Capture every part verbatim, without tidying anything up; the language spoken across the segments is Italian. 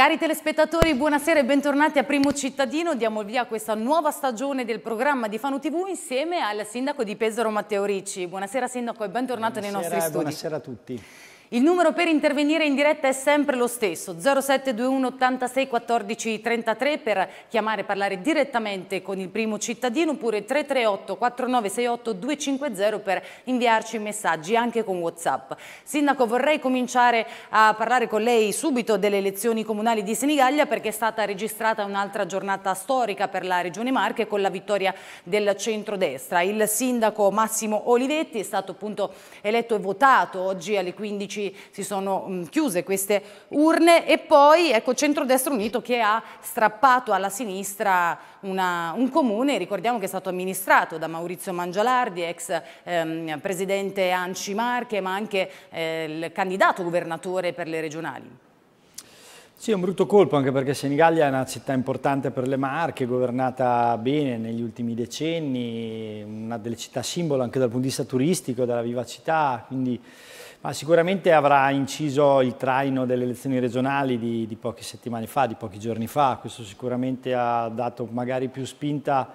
Cari telespettatori, buonasera e bentornati a Primo Cittadino. Diamo il via a questa nuova stagione del programma di Fanu tivù insieme al sindaco di Pesaro Matteo Ricci. Buonasera sindaco e bentornato buonasera, nei nostri studi. Buonasera a tutti. Il numero per intervenire in diretta è sempre lo stesso, zero sette due uno ottantasei quattordici trentatré per chiamare e parlare direttamente con il Primo Cittadino, oppure tre tre otto quattro nove sei otto due cinque zero per inviarci messaggi anche con WhatsApp. Sindaco, vorrei cominciare a parlare con lei subito delle elezioni comunali di Senigallia, perché è stata registrata un'altra giornata storica per la Regione Marche con la vittoria del centrodestra. Il sindaco Massimo Olivetti è stato appunto eletto e votato oggi alle quindici. Si sono mh, chiuse queste urne e poi ecco Centrodestra Unito che ha strappato alla sinistra una, un comune, ricordiamo che è stato amministrato da Maurizio Mangialardi, ex ehm, presidente ANCI Marche, ma anche eh, il candidato governatore per le regionali. Sì, è un brutto colpo, anche perché Senigallia è una città importante per le Marche, governata bene negli ultimi decenni, una delle città simbolo anche dal punto di vista turistico, della vivacità, quindi ma sicuramente avrà inciso il traino delle elezioni regionali di, di poche settimane fa, di pochi giorni fa. Questo sicuramente ha dato magari più spinta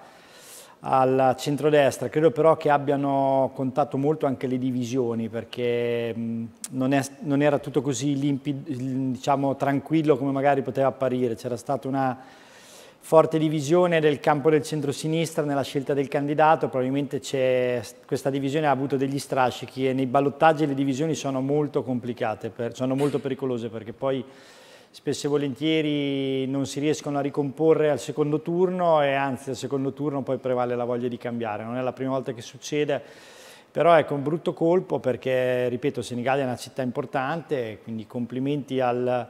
al centrodestra. Credo però che abbiano contato molto anche le divisioni, perché mh, non, è, non era tutto così limpido, diciamo, tranquillo come magari poteva apparire. C'era stata una forte divisione del campo del centro-sinistra nella scelta del candidato, probabilmente questa divisione ha avuto degli strascichi e nei ballottaggi le divisioni sono molto complicate, per, sono molto pericolose, perché poi spesso e volentieri non si riescono a ricomporre al secondo turno e anzi al secondo turno poi prevale la voglia di cambiare. Non è la prima volta che succede, però ecco un brutto colpo perché, ripeto, Senigallia è una città importante, quindi complimenti al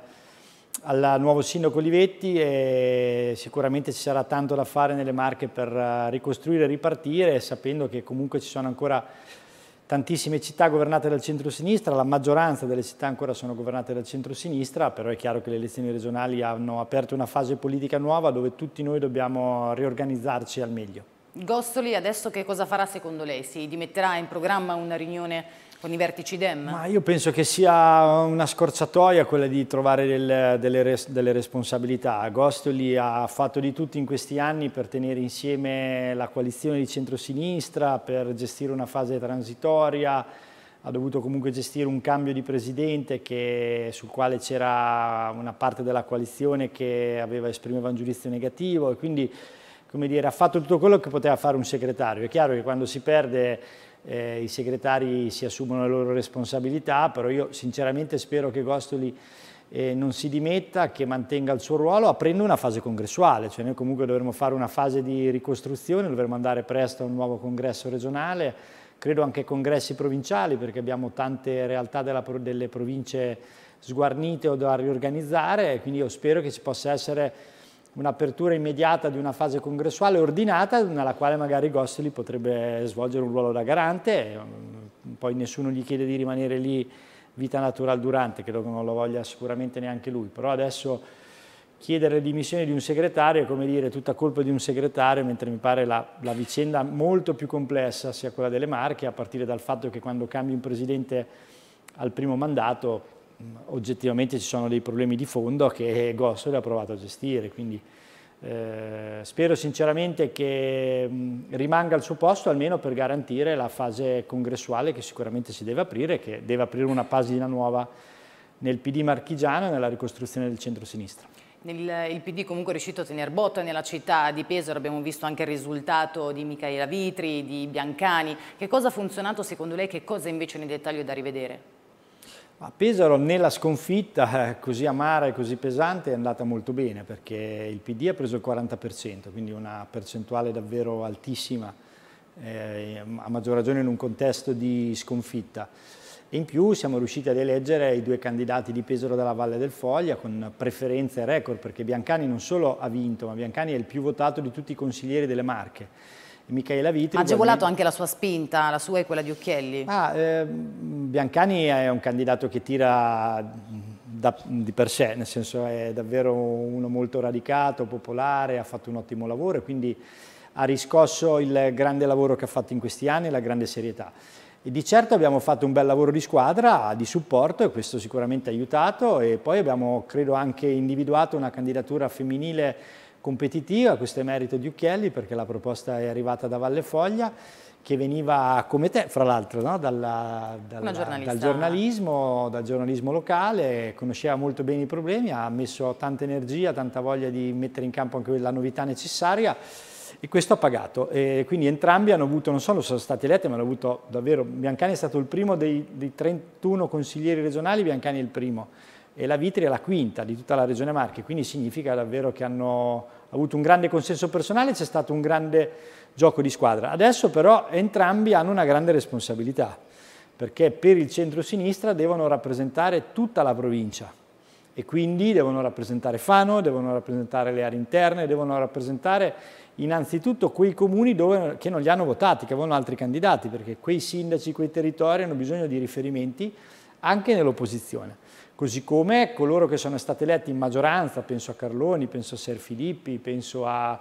al nuovo sindaco Olivetti e sicuramente ci sarà tanto da fare nelle Marche per ricostruire e ripartire, sapendo che comunque ci sono ancora tantissime città governate dal centro-sinistra, la maggioranza delle città ancora sono governate dal centro-sinistra, però è chiaro che le elezioni regionali hanno aperto una fase politica nuova dove tutti noi dobbiamo riorganizzarci al meglio. Gostoli adesso che cosa farà secondo lei? Si dimetterà in programma una riunione con i vertici Dem? Ma io penso che sia una scorciatoia quella di trovare del, delle, res, delle responsabilità. Gostoli ha fatto di tutto in questi anni per tenere insieme la coalizione di centrosinistra, per gestire una fase transitoria, ha dovuto comunque gestire un cambio di presidente che, sul quale c'era una parte della coalizione che aveva, esprimeva un giudizio negativo e quindi, come dire, ha fatto tutto quello che poteva fare un segretario. È chiaro che quando si perde Eh, i segretari si assumono le loro responsabilità, però io sinceramente spero che Gostoli eh, non si dimetta, che mantenga il suo ruolo aprendo una fase congressuale, cioè noi comunque dovremo fare una fase di ricostruzione, dovremo andare presto a un nuovo congresso regionale, credo anche congressi provinciali, perché abbiamo tante realtà della, delle province sguarnite o da riorganizzare, quindi io spero che ci possa essere un'apertura immediata di una fase congressuale ordinata nella quale magari Gostoli potrebbe svolgere un ruolo da garante, poi nessuno gli chiede di rimanere lì vita natural durante, credo che non lo voglia sicuramente neanche lui, però adesso chiedere le dimissioni di un segretario è come dire tutta colpa di un segretario, mentre mi pare la, la vicenda molto più complessa sia quella delle Marche, a partire dal fatto che quando cambi un presidente al primo mandato oggettivamente ci sono dei problemi di fondo che Gostoli ha provato a gestire, quindi eh, spero sinceramente che mh, rimanga al suo posto almeno per garantire la fase congressuale che sicuramente si deve aprire, che deve aprire una pagina nuova nel P D marchigiano e nella ricostruzione del centro-sinistra. Il, il P D comunque è riuscito a tenere botta nella città di Pesaro, abbiamo visto anche il risultato di Michaela Vitri, di Biancani. Che cosa ha funzionato secondo lei, che cosa invece nel dettaglio è da rivedere? A Pesaro nella sconfitta eh, così amara e così pesante è andata molto bene, perché il P D ha preso il quaranta per cento, quindi una percentuale davvero altissima, eh, a maggior ragione in un contesto di sconfitta. E in più siamo riusciti ad eleggere i due candidati di Pesaro della Valle del Foglia con preferenze record, perché Biancani non solo ha vinto, ma Biancani è il più votato di tutti i consiglieri delle Marche. Michaela Vitri. Ha agevolato anche la sua spinta, la sua e quella di Occhielli? Ah, eh, Biancani è un candidato che tira da, di per sé, nel senso è davvero uno molto radicato, popolare, ha fatto un ottimo lavoro e quindi ha riscosso il grande lavoro che ha fatto in questi anni e la grande serietà. E di certo abbiamo fatto un bel lavoro di squadra, di supporto, e questo sicuramente ha aiutato, e poi abbiamo, credo, anche individuato una candidatura femminile competitiva. Questo è merito di Ucchielli, perché la proposta è arrivata da Valle Foglia, che veniva come te, fra l'altro, no? dalla, dalla, dal giornalismo, dal giornalismo locale, conosceva molto bene i problemi, ha messo tanta energia, tanta voglia di mettere in campo anche la novità necessaria, e questo ha pagato. E quindi entrambi hanno avuto, non solo sono stati eletti, ma hanno avuto davvero, Biancani è stato il primo dei, dei trentuno consiglieri regionali, Biancani è il primo, e la Vitri è la quinta di tutta la regione Marche, quindi significa davvero che hanno avuto un grande consenso personale, c'è stato un grande gioco di squadra. Adesso però entrambi hanno una grande responsabilità, perché per il centro-sinistra devono rappresentare tutta la provincia, e quindi devono rappresentare Fano, devono rappresentare le aree interne, devono rappresentare innanzitutto quei comuni dove, che non li hanno votati, che avevano altri candidati, perché quei sindaci, quei territori hanno bisogno di riferimenti anche nell'opposizione. Così come coloro che sono stati eletti in maggioranza, penso a Carloni, penso a Ser Filippi, penso a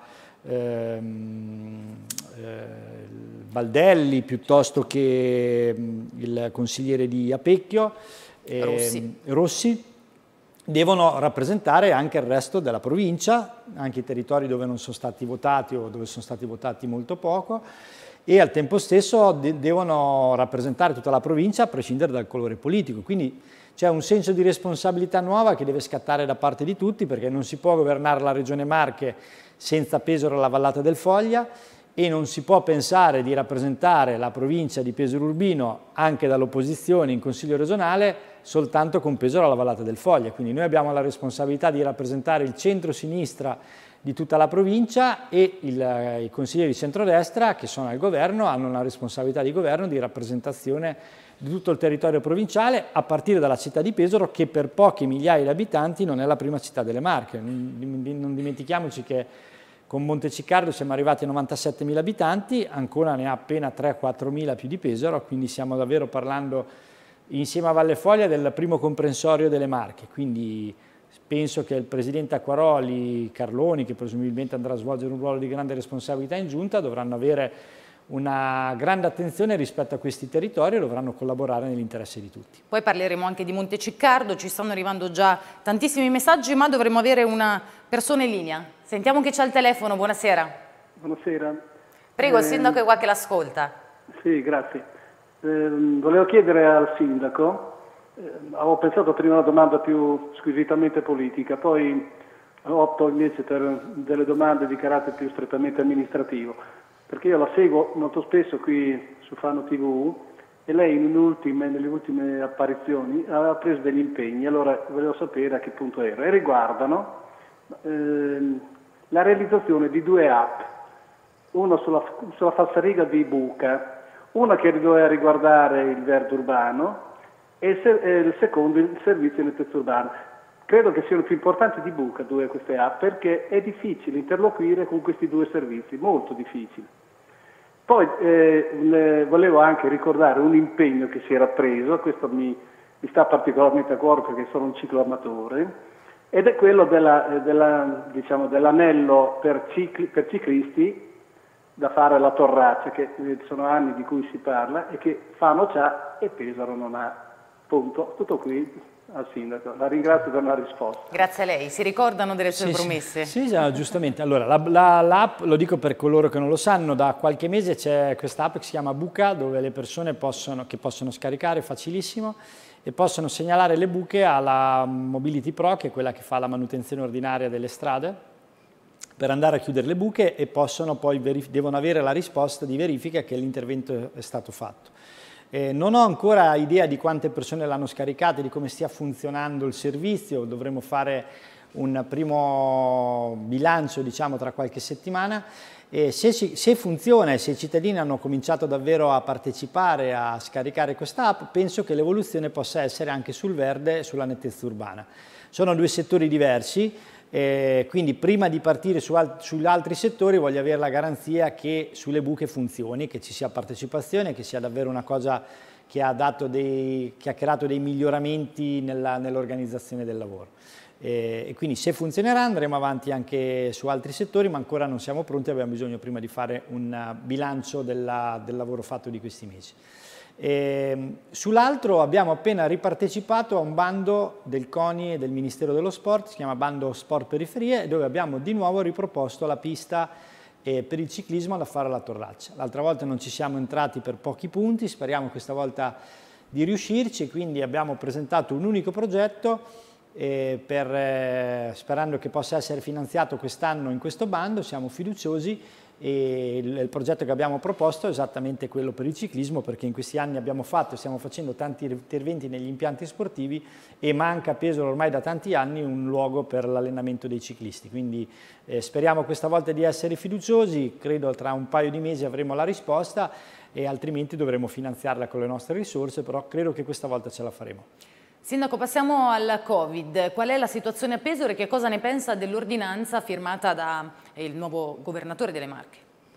ehm, eh, Baldelli, piuttosto che il consigliere di Apecchio, eh, Rossi. Rossi, devono rappresentare anche il resto della provincia, anche i territori dove non sono stati votati o dove sono stati votati molto poco, e al tempo stesso de devono rappresentare tutta la provincia a prescindere dal colore politico. Quindi c'è un senso di responsabilità nuova che deve scattare da parte di tutti, perché non si può governare la Regione Marche senza Pesaro alla Vallata del Foglia, e non si può pensare di rappresentare la provincia di Pesaro Urbino anche dall'opposizione in Consiglio regionale soltanto con Pesaro alla Vallata del Foglia. Quindi noi abbiamo la responsabilità di rappresentare il centro-sinistra di tutta la provincia, e il, i consiglieri di centrodestra che sono al governo hanno una responsabilità di governo di rappresentazione di tutto il territorio provinciale, a partire dalla città di Pesaro, che per poche migliaia di abitanti non è la prima città delle Marche. Non dimentichiamoci che con Monteciccardo siamo arrivati a novantasettemila abitanti, Ancona ne ha appena tre quattro mila più di Pesaro, quindi stiamo davvero parlando, insieme a Valle Foglia, del primo comprensorio delle Marche. Quindi penso che il presidente Acquaroli, Carloni, che presumibilmente andrà a svolgere un ruolo di grande responsabilità in giunta, dovranno avere una grande attenzione rispetto a questi territori e dovranno collaborare nell'interesse di tutti. Poi parleremo anche di Monteciccardo, ci stanno arrivando già tantissimi messaggi, ma dovremmo avere una persona in linea. Sentiamo che c'è al telefono, buonasera. Buonasera. Prego, il eh, sindaco è qua che l'ascolta. Sì, grazie. Eh, volevo chiedere al sindaco, eh, avevo pensato prima a una domanda più squisitamente politica, poi opto invece per delle domande di carattere più strettamente amministrativo, perché io la seguo molto spesso qui su Fano tivù, e lei in ultime, nelle ultime apparizioni aveva preso degli impegni, allora volevo sapere a che punto era, e riguardano ehm, la realizzazione di due app, una sulla, sulla falsariga di Buca, una che doveva riguardare il verde urbano e il, se, e il secondo il servizio di nettezza urbana. Credo che siano più importanti di Buca due queste app, perché è difficile interloquire con questi due servizi, molto difficile. Poi eh, volevo anche ricordare un impegno che si era preso, questo mi, mi sta particolarmente a cuore perché sono un cicloamatore, ed è quello della, della, diciamo, dell'anello per, cicli, per ciclisti da fare alla Torraccia, che sono anni di cui si parla e che Fano c'ha e Pesaro non ha. Punto. Tutto qui al sindaco. La ringrazio per la risposta. Grazie a lei. Si ricordano delle sue sì, promesse? Sì, sì, giustamente. Allora, l'app, la, la lo dico per coloro che non lo sanno, da qualche mese c'è questa app che si chiama Buca, dove le persone possono, che possono scaricare facilissimo e possono segnalare le buche alla Mobility Pro, che è quella che fa la manutenzione ordinaria delle strade, per andare a chiudere le buche, e possono poi devono avere la risposta di verifica che l'intervento è stato fatto. Eh, non ho ancora idea di quante persone l'hanno scaricata e di come stia funzionando il servizio, dovremo fare un primo bilancio, diciamo, tra qualche settimana. E se, se funziona e se i cittadini hanno cominciato davvero a partecipare, a scaricare questa app, penso che l'evoluzione possa essere anche sul verde e sulla nettezza urbana. Sono due settori diversi, eh, quindi prima di partire su al sugli altri settori voglio avere la garanzia che sulle buche funzioni, che ci sia partecipazione, che sia davvero una cosa che ha, dato dei, che ha creato dei miglioramenti nell'organizzazione del lavoro. E, e quindi se funzionerà andremo avanti anche su altri settori, ma ancora non siamo pronti, abbiamo bisogno prima di fare un bilancio della, del lavoro fatto di questi mesi. E, sull'altro abbiamo appena ripartecipato a un bando del CONI e del Ministero dello Sport, si chiama Bando Sport Periferie, dove abbiamo di nuovo riproposto la pista eh, per il ciclismo da fare alla Torraccia. L'altra volta non ci siamo entrati per pochi punti, speriamo questa volta di riuscirci, quindi abbiamo presentato un unico progetto eh, per, eh, sperando che possa essere finanziato quest'anno in questo bando. Siamo fiduciosi e il, il progetto che abbiamo proposto è esattamente quello per il ciclismo, perché in questi anni abbiamo fatto e stiamo facendo tanti interventi negli impianti sportivi e manca a Pesaro ormai da tanti anni un luogo per l'allenamento dei ciclisti, quindi eh, speriamo questa volta di essere fiduciosi, credo tra un paio di mesi avremo la risposta e altrimenti dovremo finanziarla con le nostre risorse, però credo che questa volta ce la faremo. Sindaco, passiamo al Covid. Qual è la situazione a Pesaro e che cosa ne pensa dell'ordinanza firmata dal nuovo governatore delle Marche?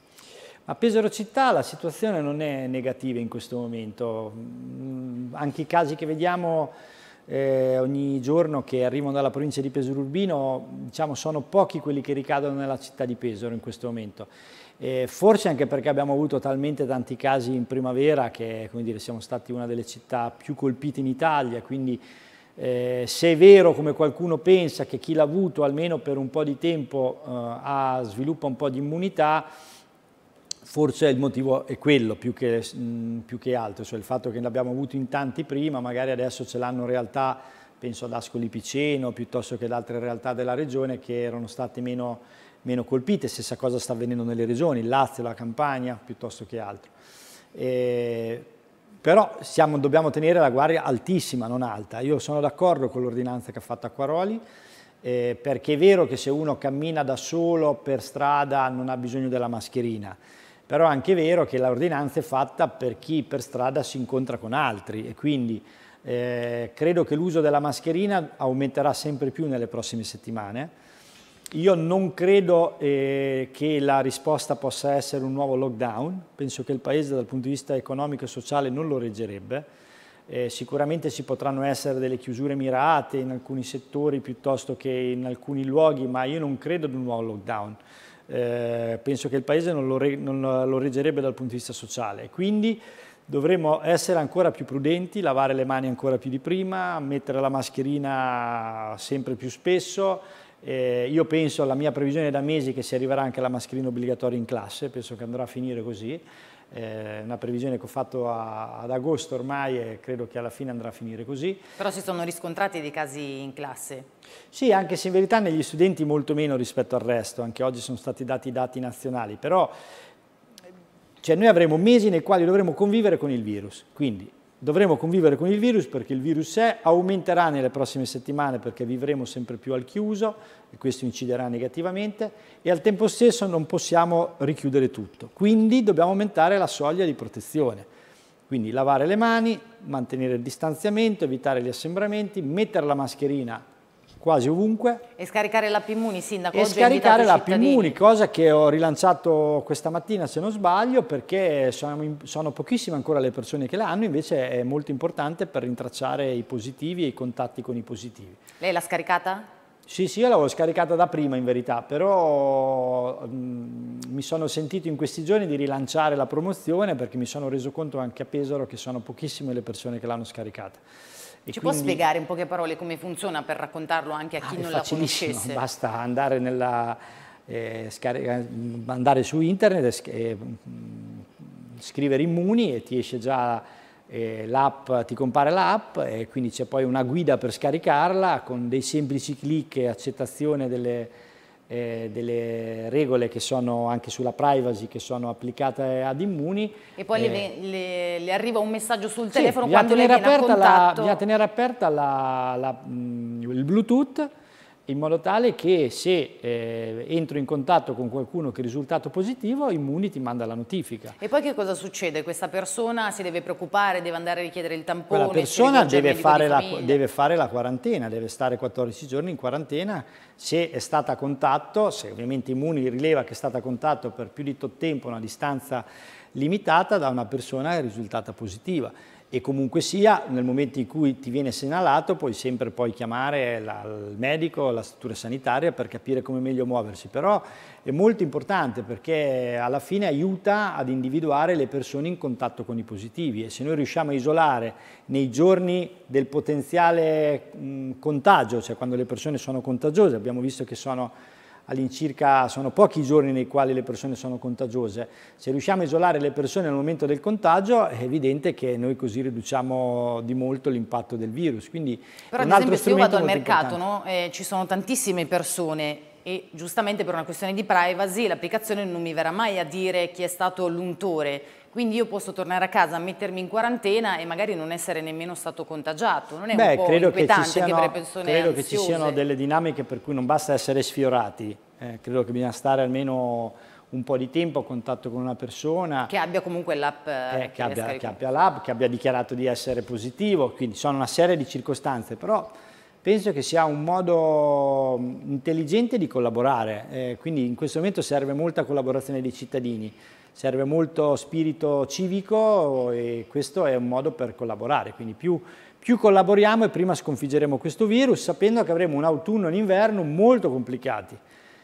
A Pesaro città la situazione non è negativa in questo momento, anche i casi che vediamo eh, ogni giorno che arrivano dalla provincia di Pesaro Urbino, diciamo, sono pochi quelli che ricadono nella città di Pesaro in questo momento. Eh, forse anche perché abbiamo avuto talmente tanti casi in primavera che, come dire, siamo stati una delle città più colpite in Italia, quindi eh, se è vero come qualcuno pensa che chi l'ha avuto almeno per un po' di tempo eh, ha, sviluppa un po' di immunità, forse il motivo è quello più che, mh, più che altro, cioè il fatto che l'abbiamo avuto in tanti prima, magari adesso ce l'hanno in realtà, penso ad Ascoli Piceno piuttosto che ad altre realtà della regione che erano state meno meno colpite. Stessa cosa sta avvenendo nelle regioni, il Lazio, la Campania, piuttosto che altro. Eh, però siamo, dobbiamo tenere la guardia altissima, non alta. Io sono d'accordo con l'ordinanza che ha fatto Acquaroli, eh, perché è vero che se uno cammina da solo per strada non ha bisogno della mascherina, però è anche vero che l'ordinanza è fatta per chi per strada si incontra con altri e quindi eh, credo che l'uso della mascherina aumenterà sempre più nelle prossime settimane. Io non credo eh, che la risposta possa essere un nuovo lockdown, penso che il Paese dal punto di vista economico e sociale non lo reggerebbe, eh, sicuramente ci potranno essere delle chiusure mirate in alcuni settori piuttosto che in alcuni luoghi, ma io non credo ad un nuovo lockdown, eh, penso che il Paese non lo, re, non lo reggerebbe dal punto di vista sociale, quindi dovremmo essere ancora più prudenti, lavare le mani ancora più di prima, mettere la mascherina sempre più spesso. Eh, io penso, alla mia previsione da mesi, che si arriverà anche alla mascherina obbligatoria in classe, penso che andrà a finire così, è eh, una previsione che ho fatto a, ad agosto ormai e credo che alla fine andrà a finire così. Però si sono riscontrati dei casi in classe? Sì, anche se in verità negli studenti molto meno rispetto al resto, anche oggi sono stati dati i dati nazionali, però cioè, noi avremo mesi nei quali dovremo convivere con il virus, quindi dovremo convivere con il virus perché il virus è, aumenterà nelle prossime settimane perché vivremo sempre più al chiuso e questo inciderà negativamente e al tempo stesso non possiamo richiudere tutto, quindi dobbiamo aumentare la soglia di protezione, quindi lavare le mani, mantenere il distanziamento, evitare gli assembramenti, mettere la mascherina quasi ovunque. E scaricare l'app Immuni, Sindaco? E scaricare l'app Immuni, cosa che ho rilanciato questa mattina se non sbaglio, perché sono, sono pochissime ancora le persone che l'hanno, invece è molto importante per rintracciare i positivi e i contatti con i positivi. Lei l'ha scaricata? Sì, sì, io l'avevo scaricata da prima in verità, però mh, mi sono sentito in questi giorni di rilanciare la promozione perché mi sono reso conto anche a Pesaro che sono pochissime le persone che l'hanno scaricata. E Ci quindi, può spiegare in poche parole come funziona per raccontarlo anche a chi ah, non la conoscesse? Basta andare, nella, eh, andare su internet e eh, scrivere Immuni e ti esce già eh, l'app, ti compare l'app e quindi c'è poi una guida per scaricarla con dei semplici clic e accettazione delle, eh, delle regole che sono anche sulla privacy che sono applicate ad Immuni. E poi eh, le, le, le arriva un messaggio sul sì, telefono quando lei viene a contatto? La, bisogna tenere aperta la, la, mh, il Bluetooth in modo tale che se eh, entro in contatto con qualcuno che è risultato positivo, Immuni ti manda la notifica. E poi che cosa succede? Questa persona si deve preoccupare, deve andare a richiedere il tampone? Quella persona deve fare, la, deve fare la quarantena, deve stare quattordici giorni in quarantena. Se è stata a contatto, se ovviamente Immuni rileva che è stata a contatto per più di tot tempo, una distanza limitata da una persona che è risultata positiva. e comunque sia, nel momento in cui ti viene segnalato, puoi sempre poi chiamare la, il medico, la struttura sanitaria per capire come meglio muoversi, però è molto importante perché alla fine aiuta ad individuare le persone in contatto con i positivi e se noi riusciamo a isolare nei giorni del potenziale mh, contagio, cioè quando le persone sono contagiose, abbiamo visto che sono all'incirca sono pochi giorni nei quali le persone sono contagiose. Se riusciamo a isolare le persone nel momento del contagio è evidente che noi così riduciamo di molto l'impatto del virus. Quindi però ad esempio se io vado al mercato, no? eh, ci sono tantissime persone e giustamente per una questione di privacy l'applicazione non mi verrà mai a dire chi è stato l'untore. Quindi io posso tornare a casa, mettermi in quarantena e magari non essere nemmeno stato contagiato. Non è Beh, un po' credo inquietante che ci siano, anche per le persone credo ansiose? che ci siano delle dinamiche per cui non basta essere sfiorati. Eh, credo che bisogna stare almeno un po' di tempo a contatto con una persona. Che abbia comunque l'app. Eh, che, abbia, che abbia l'app, che abbia dichiarato di essere positivo. Quindi sono una serie di circostanze. Però penso che sia un modo intelligente di collaborare. Eh, quindi in questo momento serve molta collaborazione dei cittadini. Serve molto spirito civico e questo è un modo per collaborare, quindi più, più collaboriamo e prima sconfiggeremo questo virus sapendo che avremo un autunno e un inverno molto complicati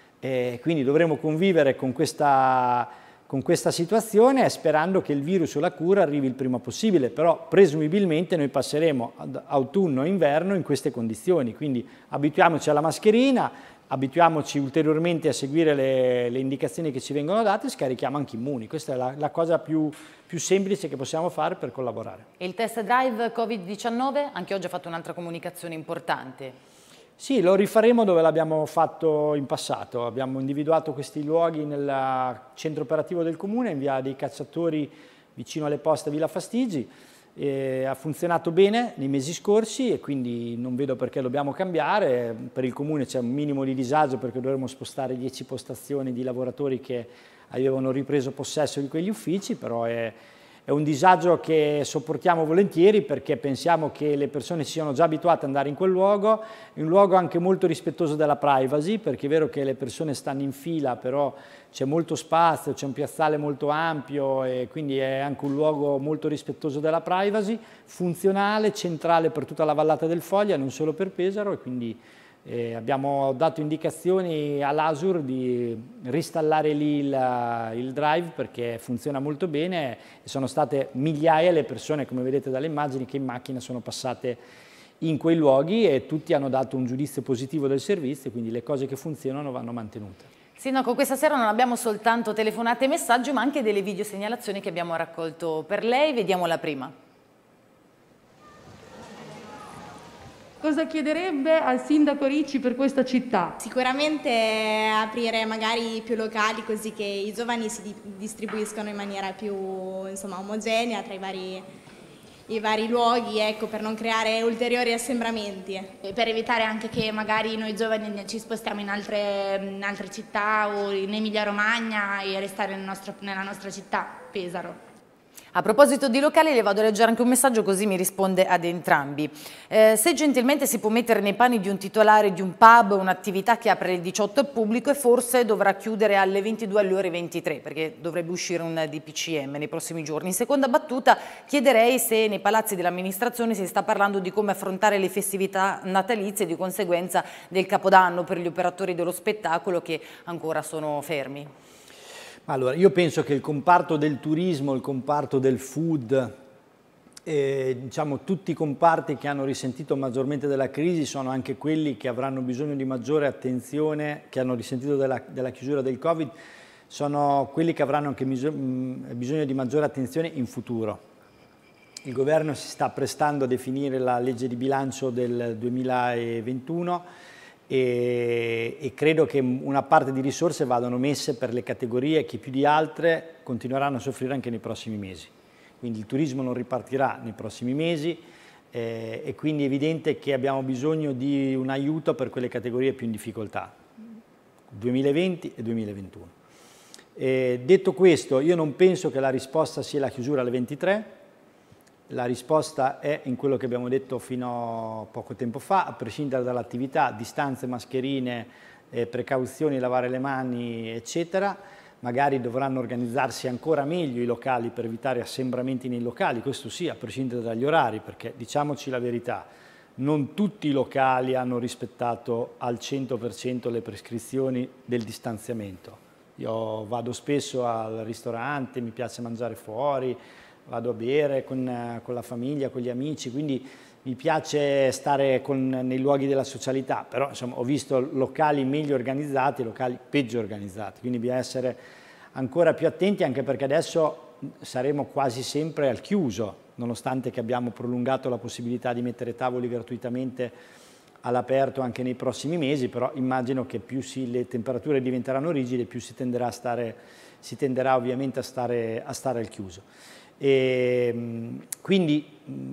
e quindi dovremo convivere con questa, con questa situazione sperando che il virus o la cura arrivi il prima possibile, però presumibilmente noi passeremo ad autunno e inverno in queste condizioni, quindi abituiamoci alla mascherina, abituiamoci ulteriormente a seguire le, le indicazioni che ci vengono date e scarichiamo anche immuni. Questa è la, la cosa più, più semplice che possiamo fare per collaborare. E il test drive Covid diciannove? Anche oggi ha fatto un'altra comunicazione importante. Sì, lo rifaremo dove l'abbiamo fatto in passato. Abbiamo individuato questi luoghi nel centro operativo del Comune, in via dei Cacciatori, vicino alle poste Villa Fastigi. E ha funzionato bene nei mesi scorsi e quindi non vedo perché dobbiamo cambiare. Per il Comune c'è un minimo di disagio perché dovremo spostare dieci postazioni di lavoratori che avevano ripreso possesso di quegli uffici, però è, è un disagio che sopportiamo volentieri perché pensiamo che le persone si siano già abituate ad andare in quel luogo, è un luogo anche molto rispettoso della privacy perché è vero che le persone stanno in fila, però c'è molto spazio, c'è un piazzale molto ampio e quindi è anche un luogo molto rispettoso della privacy, funzionale, centrale per tutta la vallata del Foglia, non solo per Pesaro e quindi eh, abbiamo dato indicazioni all'Asur di ristallare lì il, il drive perché funziona molto bene e sono state migliaia le persone, come vedete dalle immagini, che in macchina sono passate in quei luoghi e tutti hanno dato un giudizio positivo del servizio, quindi le cose che funzionano vanno mantenute. Sindaco, questa sera non abbiamo soltanto telefonate e messaggi, ma anche delle videosegnalazioni che abbiamo raccolto per lei. Vediamo la prima. Cosa chiederebbe al sindaco Ricci per questa città? Sicuramente aprire magari più locali così che i giovani si di distribuiscano in maniera più insomma, omogenea tra i vari, i vari luoghi, ecco, per non creare ulteriori assembramenti. E per evitare anche che magari noi giovani ci spostiamo in altre, in altre città o in Emilia Romagna e restare nel nostro, nella nostra città, Pesaro. A proposito di locali, le vado a leggere anche un messaggio così mi risponde ad entrambi. Eh, se gentilmente si può mettere nei panni di un titolare di un pub, un'attività che apre alle diciotto al pubblico e forse dovrà chiudere alle ventidue alle ore ventitré perché dovrebbe uscire un D P C M nei prossimi giorni. In seconda battuta chiederei se nei palazzi dell'amministrazione si sta parlando di come affrontare le festività natalizie e di conseguenza del Capodanno per gli operatori dello spettacolo che ancora sono fermi. Allora, io penso che il comparto del turismo, il comparto del food, eh, diciamo tutti i comparti che hanno risentito maggiormente della crisi sono anche quelli che avranno bisogno di maggiore attenzione, che hanno risentito della, della chiusura del Covid, sono quelli che avranno anche bisogno di maggiore attenzione in futuro. Il governo si sta prestando a definire la legge di bilancio del duemilaventuno e, e credo che una parte di risorse vadano messe per le categorie che più di altre continueranno a soffrire anche nei prossimi mesi. Quindi il turismo non ripartirà nei prossimi mesi eh, e quindi è evidente che abbiamo bisogno di un aiuto per quelle categorie più in difficoltà, duemilaventi e duemilaventuno. E detto questo, io non penso che la risposta sia la chiusura alle ventitré. La risposta è in quello che abbiamo detto fino a poco tempo fa, a prescindere dall'attività, distanze, mascherine, eh, precauzioni, lavare le mani, eccetera, magari dovranno organizzarsi ancora meglio i locali per evitare assembramenti nei locali, questo sì, a prescindere dagli orari, perché diciamoci la verità, non tutti i locali hanno rispettato al cento per cento le prescrizioni del distanziamento. Io vado spesso al ristorante, mi piace mangiare fuori, vado a bere con, con la famiglia, con gli amici, quindi mi piace stare con, nei luoghi della socialità, però insomma, ho visto locali meglio organizzati e locali peggio organizzati, quindi bisogna essere ancora più attenti, anche perché adesso saremo quasi sempre al chiuso, nonostante che abbiamo prolungato la possibilità di mettere tavoli gratuitamente all'aperto anche nei prossimi mesi, però immagino che più si, le temperature diventeranno rigide, più si tenderà, a stare, si tenderà ovviamente a stare, a stare al chiuso. E, quindi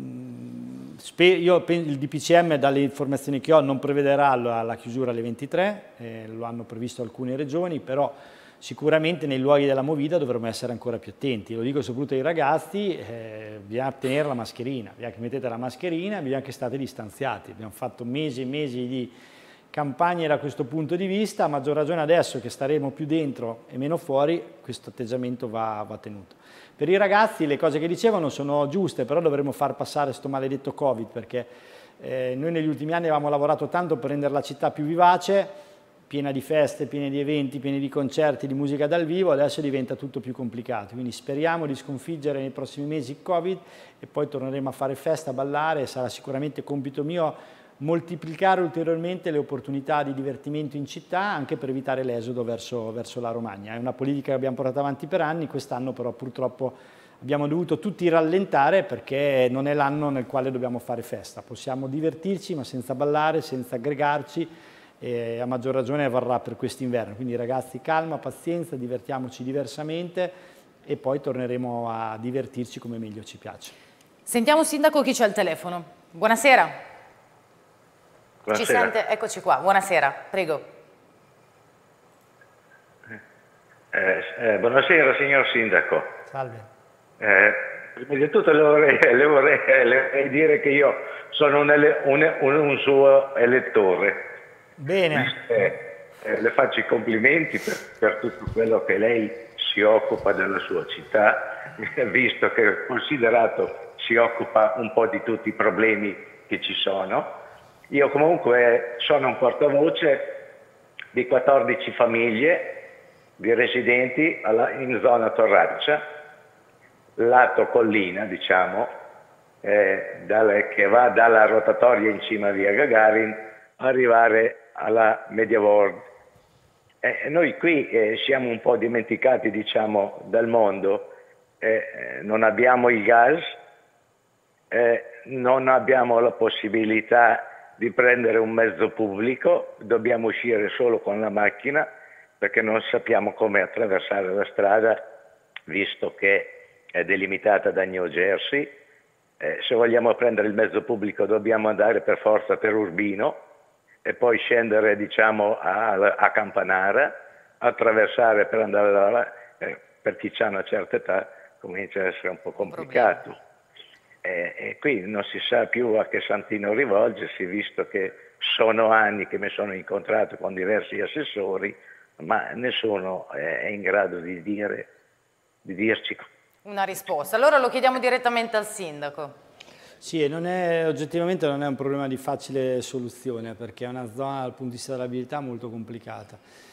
io, il D P C M, dalle informazioni che ho, non prevederà la, la chiusura alle ventitré, eh, lo hanno previsto alcune regioni, però sicuramente nei luoghi della movida dovremo essere ancora più attenti. Lo dico soprattutto ai ragazzi, eh, bisogna tenere la mascherina, bisogna che mettete la mascherina, bisogna che state distanziati. Abbiamo fatto mesi e mesi di campagne da questo punto di vista, a maggior ragione adesso che staremo più dentro e meno fuori, questo atteggiamento va, va tenuto. Per i ragazzi le cose che dicevano sono giuste, però dovremo far passare questo maledetto Covid, perché eh, noi negli ultimi anni avevamo lavorato tanto per rendere la città più vivace, piena di feste, piena di eventi, piena di concerti, di musica dal vivo, adesso diventa tutto più complicato, quindi speriamo di sconfiggere nei prossimi mesi il Covid e poi torneremo a fare festa, a ballare, e sarà sicuramente compito mio moltiplicare ulteriormente le opportunità di divertimento in città, anche per evitare l'esodo verso, verso la Romagna. È una politica che abbiamo portato avanti per anni, quest'anno però purtroppo abbiamo dovuto tutti rallentare perché non è l'anno nel quale dobbiamo fare festa. Possiamo divertirci ma senza ballare, senza aggregarci, e a maggior ragione varrà per quest'inverno. Quindi ragazzi, calma, pazienza, divertiamoci diversamente e poi torneremo a divertirci come meglio ci piace. Sentiamo Sindaco chi c'è al telefono. Buonasera. Buonasera. Ci sente? Eccoci qua. Buonasera, prego. Eh, eh, buonasera signor Sindaco. Salve. Eh, prima di tutto le vorrei, le, vorrei, le vorrei dire che io sono un, ele, un, un, un suo elettore. Bene. Eh, eh, le faccio i complimenti per, per tutto quello che lei si occupa della sua città, visto che considerato si occupa un po' di tutti i problemi che ci sono. Io comunque sono un portavoce di quattordici famiglie di residenti alla, in zona Torraccia, lato collina diciamo, eh, dal, che va dalla rotatoria in cima a via Gagarin arrivare alla Media World. Eh, noi qui eh, siamo un po' dimenticati diciamo dal mondo, eh, non abbiamo il gas, eh, non abbiamo la possibilità di prendere un mezzo pubblico, dobbiamo uscire solo con la macchina perché non sappiamo come attraversare la strada visto che è delimitata da New Jersey. Eh, se vogliamo prendere il mezzo pubblico dobbiamo andare per forza per Urbino e poi scendere diciamo a, a Campanara, attraversare per andare là, eh, per chi ha una certa età comincia a essere un po' complicato. E, e qui non si sa più a che santino rivolgersi, visto che sono anni che mi sono incontrato con diversi assessori, ma nessuno è in grado di, dire, di dirci una risposta. Allora lo chiediamo direttamente al Sindaco. Sì, non è, oggettivamente non è un problema di facile soluzione, perché è una zona dal punto di vista dell'abilità molto complicata.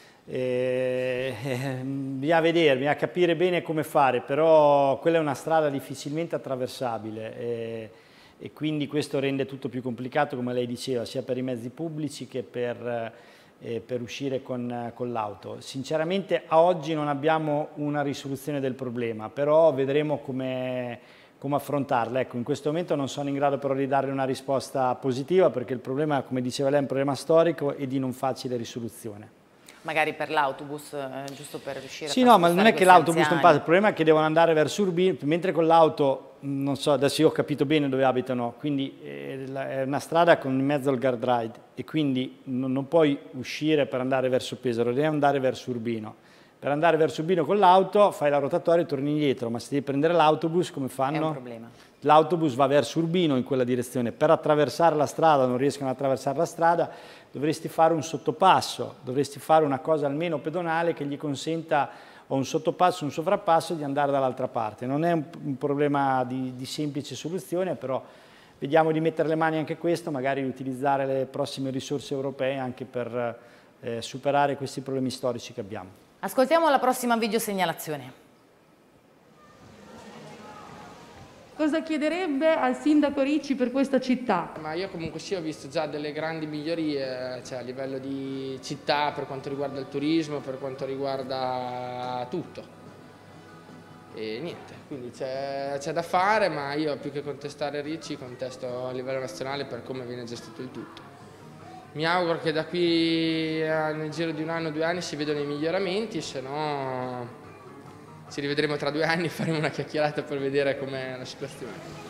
E, eh, bisogna vedere, bisogna capire bene come fare, però quella è una strada difficilmente attraversabile e, e quindi questo rende tutto più complicato, come lei diceva, sia per i mezzi pubblici che per, eh, per uscire con, con l'auto. Sinceramente a oggi non abbiamo una risoluzione del problema, però vedremo come, come affrontarla. Ecco, in questo momento non sono in grado però di dare una risposta positiva, perché il problema, come diceva lei, è un problema storico e di non facile risoluzione. Magari per l'autobus, eh, giusto per riuscire sì, a far no, ma non è che l'autobus non passa, il problema è che devono andare verso Urbino, mentre con l'auto, non so, adesso io ho capito bene dove abitano, quindi eh, è una strada con in mezzo al guardrail e quindi non, non puoi uscire per andare verso Pesaro, devi andare verso Urbino. Per andare verso Urbino con l'auto fai la rotatoria e torni indietro, ma se devi prendere l'autobus come fanno? È un problema. L'autobus va verso Urbino in quella direzione, per attraversare la strada, non riescono ad attraversare la strada, dovresti fare un sottopasso, dovresti fare una cosa almeno pedonale che gli consenta o un sottopasso, un sovrappasso, di andare dall'altra parte. Non è un, un problema di, di semplice soluzione, però vediamo di mettere le mani anche a questo, magari utilizzare le prossime risorse europee anche per eh, superare questi problemi storici che abbiamo. Ascoltiamo la prossima videosegnalazione. Cosa chiederebbe al sindaco Ricci per questa città? Ma io comunque sì, ho visto già delle grandi migliorie, cioè a livello di città, per quanto riguarda il turismo, per quanto riguarda tutto. E niente, quindi c'è da fare, ma io più che contestare Ricci contesto a livello nazionale per come viene gestito il tutto. Mi auguro che da qui a, nel giro di un anno o due anni si vedano i miglioramenti, se no ci rivedremo tra due anni e faremo una chiacchierata per vedere com'è la situazione.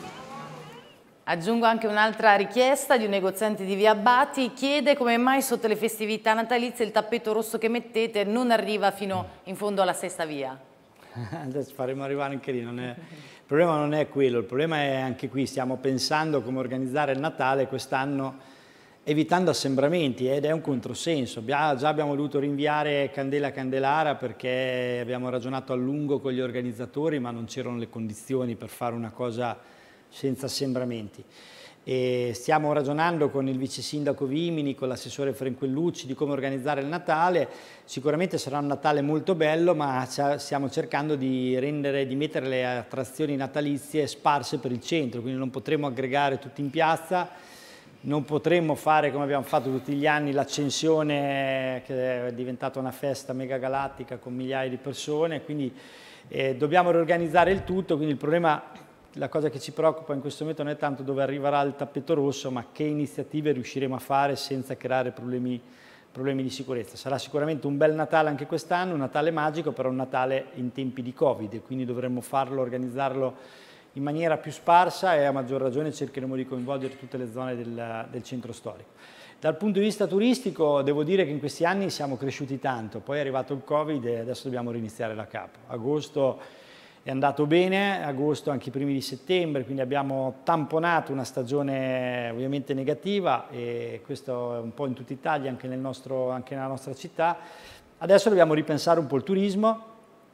Aggiungo anche un'altra richiesta di un negoziante di via Abati, chiede come mai sotto le festività natalizie il tappeto rosso che mettete non arriva fino in fondo alla Sesta Via. Adesso faremo arrivare anche lì, non è... il problema non è quello, il problema è anche qui, stiamo pensando come organizzare il Natale quest'anno evitando assembramenti ed è un controsenso. Già abbiamo dovuto rinviare Candela Candelara perché abbiamo ragionato a lungo con gli organizzatori, ma non c'erano le condizioni per fare una cosa senza assembramenti. E stiamo ragionando con il vice sindaco Vimini, con l'assessore Franquellucci di come organizzare il Natale. Sicuramente sarà un Natale molto bello, ma stiamo cercando di rendere, di mettere le attrazioni natalizie sparse per il centro, quindi non potremo aggregare tutti in piazza. Non potremmo fare come abbiamo fatto tutti gli anni l'Accensione, che è diventata una festa mega galattica con migliaia di persone, quindi eh, dobbiamo riorganizzare il tutto, quindi il problema, la cosa che ci preoccupa in questo momento non è tanto dove arriverà il tappeto rosso, ma che iniziative riusciremo a fare senza creare problemi, problemi di sicurezza. Sarà sicuramente un bel Natale anche quest'anno, un Natale magico, però un Natale in tempi di Covid, e quindi dovremmo farlo, organizzarlo in maniera più sparsa e a maggior ragione cercheremo di coinvolgere tutte le zone del, del centro storico. Dal punto di vista turistico devo dire che in questi anni siamo cresciuti tanto, poi è arrivato il Covid e adesso dobbiamo riniziare da capo. Agosto è andato bene, agosto anche i primi di settembre, quindi abbiamo tamponato una stagione ovviamente negativa e questo è un po' in tutta Italia, anche, nel nostro, anche nella nostra città. Adesso dobbiamo ripensare un po' il turismo,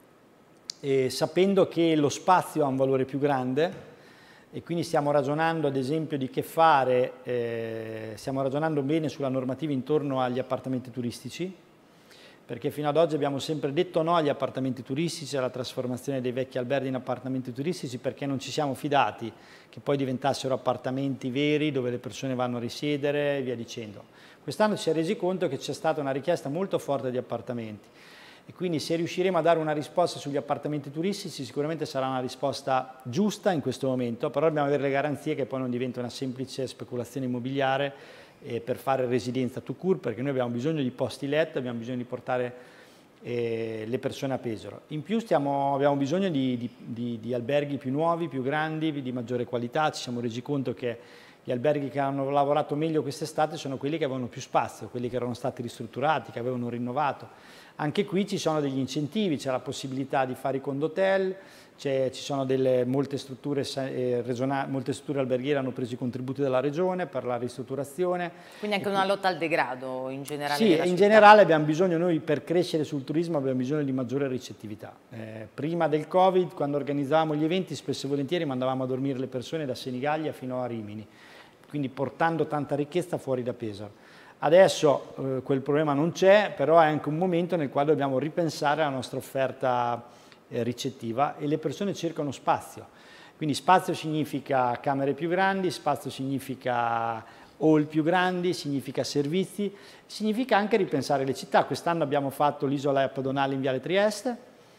E sapendo che lo spazio ha un valore più grande e quindi stiamo ragionando ad esempio di che fare, eh, stiamo ragionando bene sulla normativa intorno agli appartamenti turistici, perché fino ad oggi abbiamo sempre detto no agli appartamenti turistici, alla trasformazione dei vecchi alberghi in appartamenti turistici, perché non ci siamo fidati che poi diventassero appartamenti veri dove le persone vanno a risiedere e via dicendo. Quest'anno ci si è resi conto che c'è stata una richiesta molto forte di appartamenti. E quindi se riusciremo a dare una risposta sugli appartamenti turistici sicuramente sarà una risposta giusta in questo momento, però dobbiamo avere le garanzie che poi non diventa una semplice speculazione immobiliare eh, per fare residenza tout court, perché noi abbiamo bisogno di posti letto, abbiamo bisogno di portare eh, le persone a Pesaro. In più stiamo, abbiamo bisogno di, di, di, di alberghi più nuovi, più grandi, di maggiore qualità. Ci siamo resi conto che gli alberghi che hanno lavorato meglio quest'estate sono quelli che avevano più spazio, quelli che erano stati ristrutturati, che avevano rinnovato. Anche qui ci sono degli incentivi, c'è la possibilità di fare i condotel, ci sono delle, molte, strutture, eh, molte strutture alberghiere hanno preso i contributi dalla regione per la ristrutturazione. Quindi anche una lotta al degrado in generale? Sì, in città. Generale abbiamo bisogno, noi per crescere sul turismo abbiamo bisogno di maggiore ricettività. Eh, prima del Covid, quando organizzavamo gli eventi, spesso e volentieri mandavamo a dormire le persone da Senigallia fino a Rimini, quindi portando tanta ricchezza fuori da Pesaro. Adesso eh, quel problema non c'è, però è anche un momento nel quale dobbiamo ripensare la nostra offerta eh, ricettiva e le persone cercano spazio. Quindi spazio significa camere più grandi, spazio significa hall più grandi, significa servizi, significa anche ripensare le città. Quest'anno abbiamo fatto l'isola pedonale in Viale Trieste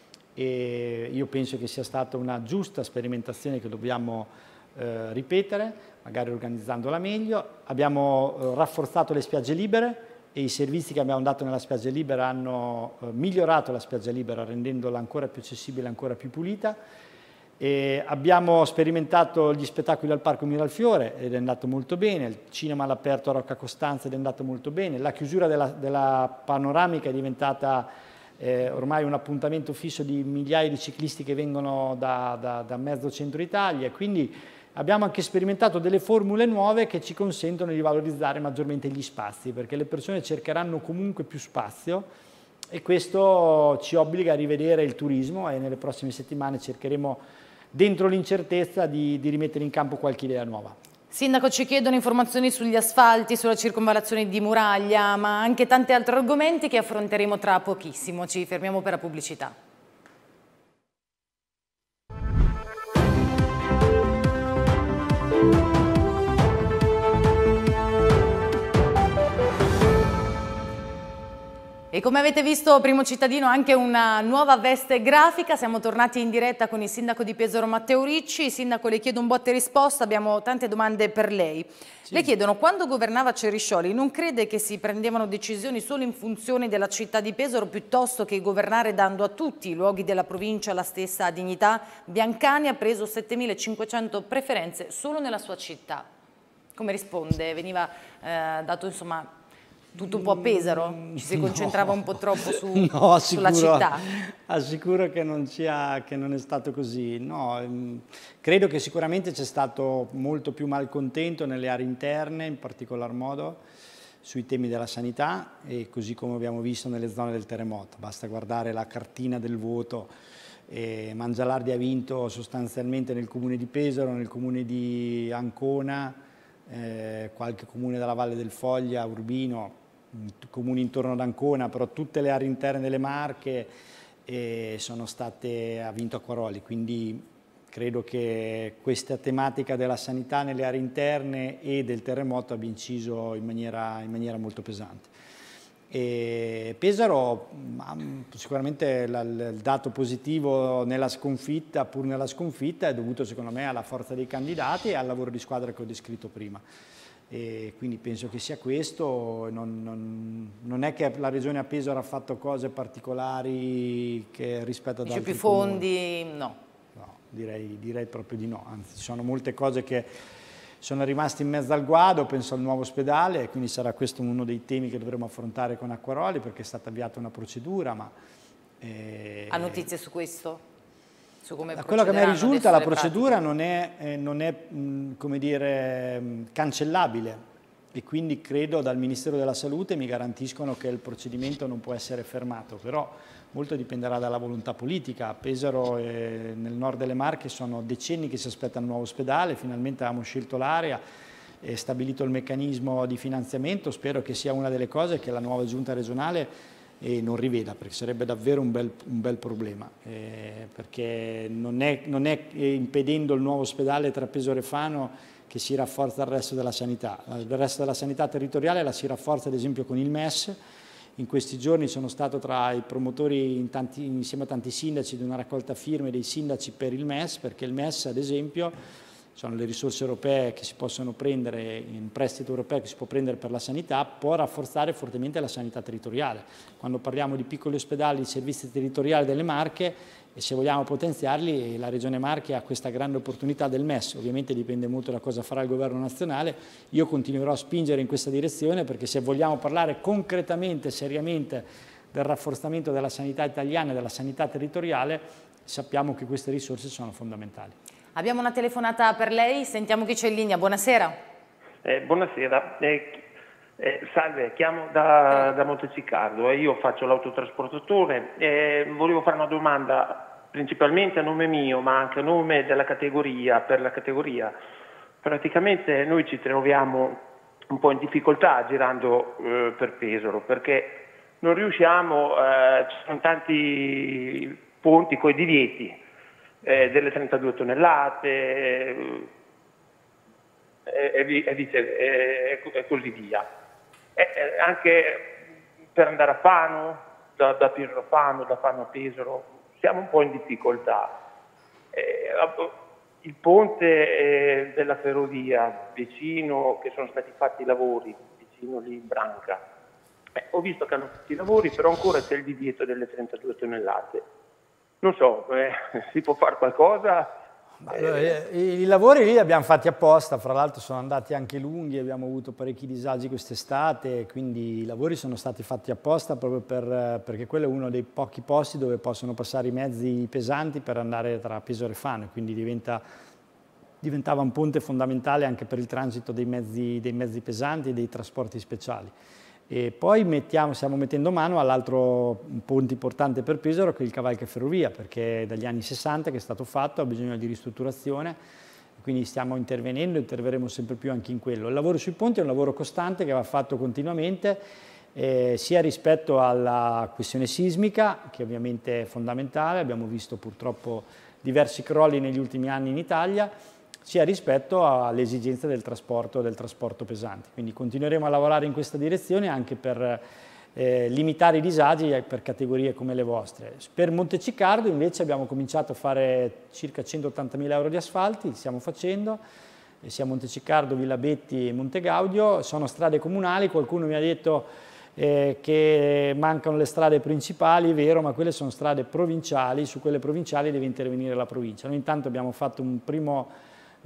e io penso che sia stata una giusta sperimentazione che dobbiamo eh, ripetere, magari organizzandola meglio. Abbiamo eh, rafforzato le spiagge libere e i servizi che abbiamo dato nella spiaggia libera hanno eh, migliorato la spiaggia libera rendendola ancora più accessibile, ancora più pulita. E abbiamo sperimentato gli spettacoli al Parco Miralfiore ed è andato molto bene, il cinema all'aperto a Rocca Costanza ed è andato molto bene, la chiusura della, della panoramica è diventata eh, ormai un appuntamento fisso di migliaia di ciclisti che vengono da, da, da mezzo centro Italia, quindi abbiamo anche sperimentato delle formule nuove che ci consentono di valorizzare maggiormente gli spazi, perché le persone cercheranno comunque più spazio e questo ci obbliga a rivedere il turismo e nelle prossime settimane cercheremo, dentro l'incertezza, di, di rimettere in campo qualche idea nuova. Sindaco, ci chiedono informazioni sugli asfalti, sulla circonvallazione di Muraglia, ma anche tanti altri argomenti che affronteremo tra pochissimo. Ci fermiamo per la pubblicità. E come avete visto, Primo Cittadino, anche una nuova veste grafica. Siamo tornati in diretta con il sindaco di Pesaro Matteo Ricci. Sindaco, le chiedo un botta e risposta, abbiamo tante domande per lei. Sì. Le chiedono, quando governava Ceriscioli, non crede che si prendevano decisioni solo in funzione della città di Pesaro piuttosto che governare dando a tutti i luoghi della provincia la stessa dignità? Biancani ha preso settemilacinquecento preferenze solo nella sua città. Come risponde? Veniva eh, dato, insomma, tutto un po' a Pesaro? Ci si concentrava no, un po' troppo su, no, assicuro, sulla città? Assicuro che non, sia, che non è stato così. No, credo che sicuramente c'è stato molto più malcontento nelle aree interne, in particolar modo sui temi della sanità, e così come abbiamo visto nelle zone del terremoto. Basta guardare la cartina del voto. E Mangialardi ha vinto sostanzialmente nel comune di Pesaro, nel comune di Ancona, eh, qualche comune della Valle del Foglia, Urbino, comuni intorno ad Ancona, però tutte le aree interne delle Marche eh, sono state, ha vinto Acquaroli, quindi credo che questa tematica della sanità nelle aree interne e del terremoto abbia inciso in maniera, in maniera molto pesante. E Pesaro, sicuramente la, il dato positivo nella sconfitta, pur nella sconfitta, è dovuto secondo me alla forza dei candidati e al lavoro di squadra che ho descritto prima. E quindi penso che sia questo. Non, non, non è che la regione a Pesaro ha fatto cose particolari che rispetto ad Dice altri più fondi, comuni. no. No, direi, direi proprio di no, anzi ci sono molte cose che sono rimaste in mezzo al guado, penso al nuovo ospedale, quindi sarà questo uno dei temi che dovremo affrontare con Acquaroli, perché è stata avviata una procedura. Ma, eh, ha notizie su questo? Su come da quello che a me risulta la procedura non è, eh, non è mh, come dire, mh, cancellabile, e quindi credo dal Ministero della Salute mi garantiscono che il procedimento non può essere fermato, però molto dipenderà dalla volontà politica. A Pesaro e nel nord delle Marche sono decenni che si aspetta un nuovo ospedale, finalmente abbiamo scelto l'area e stabilito il meccanismo di finanziamento. Spero che sia una delle cose che la nuova giunta regionale e non riveda, perché sarebbe davvero un bel, un bel problema, eh, perché non è, non è impedendo il nuovo ospedale tra Pesaro e Fano che si rafforza il resto della sanità. Il resto della sanità territoriale la si rafforza ad esempio con il M E S. In questi giorni sono stato tra i promotori in tanti, insieme a tanti sindaci di una raccolta firme dei sindaci per il M E S, perché il M E S ad esempio sono le risorse europee che si possono prendere, in prestito europeo che si può prendere per la sanità, può rafforzare fortemente la sanità territoriale. Quando parliamo di piccoli ospedali, di servizi territoriali delle Marche, e se vogliamo potenziarli, la Regione Marche ha questa grande opportunità del M E S. Ovviamente dipende molto da cosa farà il governo nazionale. Io continuerò a spingere in questa direzione, perché se vogliamo parlare concretamente, seriamente del rafforzamento della sanità italiana e della sanità territoriale, sappiamo che queste risorse sono fondamentali. Abbiamo una telefonata per lei, sentiamo chi c'è in linea. Buonasera. Eh, buonasera, eh, eh, salve, chiamo da, da Monteciccardo e io faccio l'autotrasportatore. Eh, volevo fare una domanda principalmente a nome mio, ma anche a nome della categoria, per la categoria. Praticamente noi ci troviamo un po' in difficoltà girando eh, per Pesaro, perché non riusciamo, eh, ci sono tanti ponti coi divieti. Eh, delle trentadue tonnellate eh, e, e, e, e così via. Eh, eh, anche per andare a Fano, da, da Pesaro a Fano, da Fano a Pesaro, siamo un po' in difficoltà. Eh, il ponte eh, della ferrovia vicino, che sono stati fatti i lavori, vicino lì in Branca, eh, ho visto che hanno fatto i lavori, però ancora c'è il divieto delle trentadue tonnellate. Non so, eh, si può fare qualcosa? Eh, I lavori lì li abbiamo fatti apposta, fra l'altro sono andati anche lunghi, abbiamo avuto parecchi disagi quest'estate, quindi i lavori sono stati fatti apposta proprio per, perché quello è uno dei pochi posti dove possono passare i mezzi pesanti per andare tra Pesaro e Fano, quindi diventa, diventava un ponte fondamentale anche per il transito dei mezzi, dei mezzi pesanti e dei trasporti speciali. E poi mettiamo, stiamo mettendo mano all'altro ponte importante per Pesaro, che è il Cavalca Ferrovia, perché dagli anni sessanta che è stato fatto, ha bisogno di ristrutturazione, quindi stiamo intervenendo e interverremo sempre più anche in quello. Il lavoro sui ponti è un lavoro costante che va fatto continuamente, eh, sia rispetto alla questione sismica, che ovviamente è fondamentale, abbiamo visto purtroppo diversi crolli negli ultimi anni in Italia, sia rispetto alle esigenze del trasporto, del trasporto pesante. Quindi continueremo a lavorare in questa direzione anche per eh, limitare i disagi per categorie come le vostre. Per Monteciccardo invece abbiamo cominciato a fare circa centottantamila euro di asfalti, stiamo facendo, sia Monteciccardo, Villabetti e Montegaudio, sono strade comunali, qualcuno mi ha detto eh, che mancano le strade principali, è vero, ma quelle sono strade provinciali, su quelle provinciali deve intervenire la provincia. Noi intanto abbiamo fatto un primo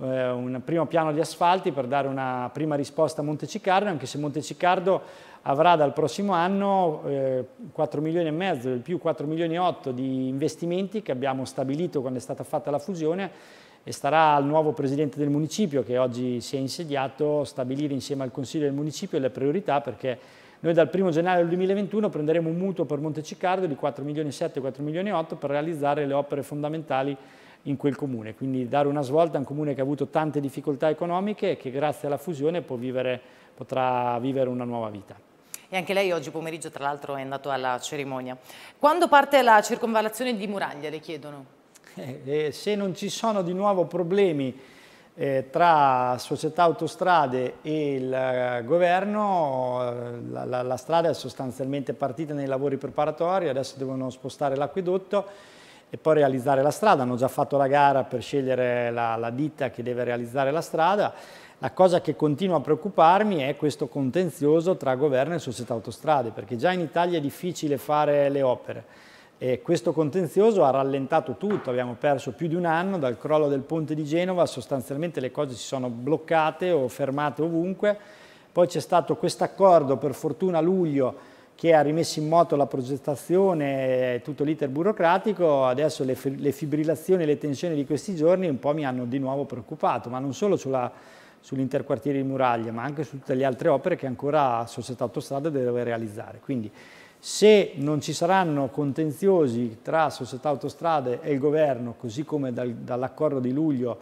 un primo piano di asfalti per dare una prima risposta a Monteciccardo, anche se Monteciccardo avrà dal prossimo anno eh, quattro milioni e mezzo, più quattro milioni e otto di investimenti che abbiamo stabilito quando è stata fatta la fusione, e starà al nuovo presidente del municipio, che oggi si è insediato, stabilire insieme al consiglio del municipio le priorità, perché noi dal primo gennaio del duemilaventuno prenderemo un mutuo per Monteciccardo di quattro milioni e sette, quattro milioni e otto per realizzare le opere fondamentali in quel comune, quindi dare una svolta a un comune che ha avuto tante difficoltà economiche e che grazie alla fusione può vivere, potrà vivere una nuova vita. E anche lei oggi pomeriggio tra l'altro è andato alla cerimonia. Quando parte la circonvallazione di Muraglia, le chiedono? Eh, eh, se non ci sono di nuovo problemi eh, tra Società Autostrade e il eh, governo, eh, la, la, la strada è sostanzialmente partita nei lavori preparatori, adesso devono spostare l'acquedotto e poi realizzare la strada. Hanno già fatto la gara per scegliere la, la ditta che deve realizzare la strada. La cosa che continua a preoccuparmi è questo contenzioso tra governo e Società Autostrade, perché già in Italia è difficile fare le opere e questo contenzioso ha rallentato tutto. Abbiamo perso più di un anno dal crollo del ponte di Genova, sostanzialmente le cose si sono bloccate o fermate ovunque. Poi c'è stato questo accordo, per fortuna a luglio, che ha rimesso in moto la progettazione e tutto l'iter burocratico. Adesso le, le fibrillazioni e le tensioni di questi giorni un po' mi hanno di nuovo preoccupato, ma non solo sull'interquartiere di Muraglia, ma anche su tutte le altre opere che ancora Società Autostrade deve realizzare. Quindi se non ci saranno contenziosi tra Società Autostrade e il governo, così come dal, dall'accordo di luglio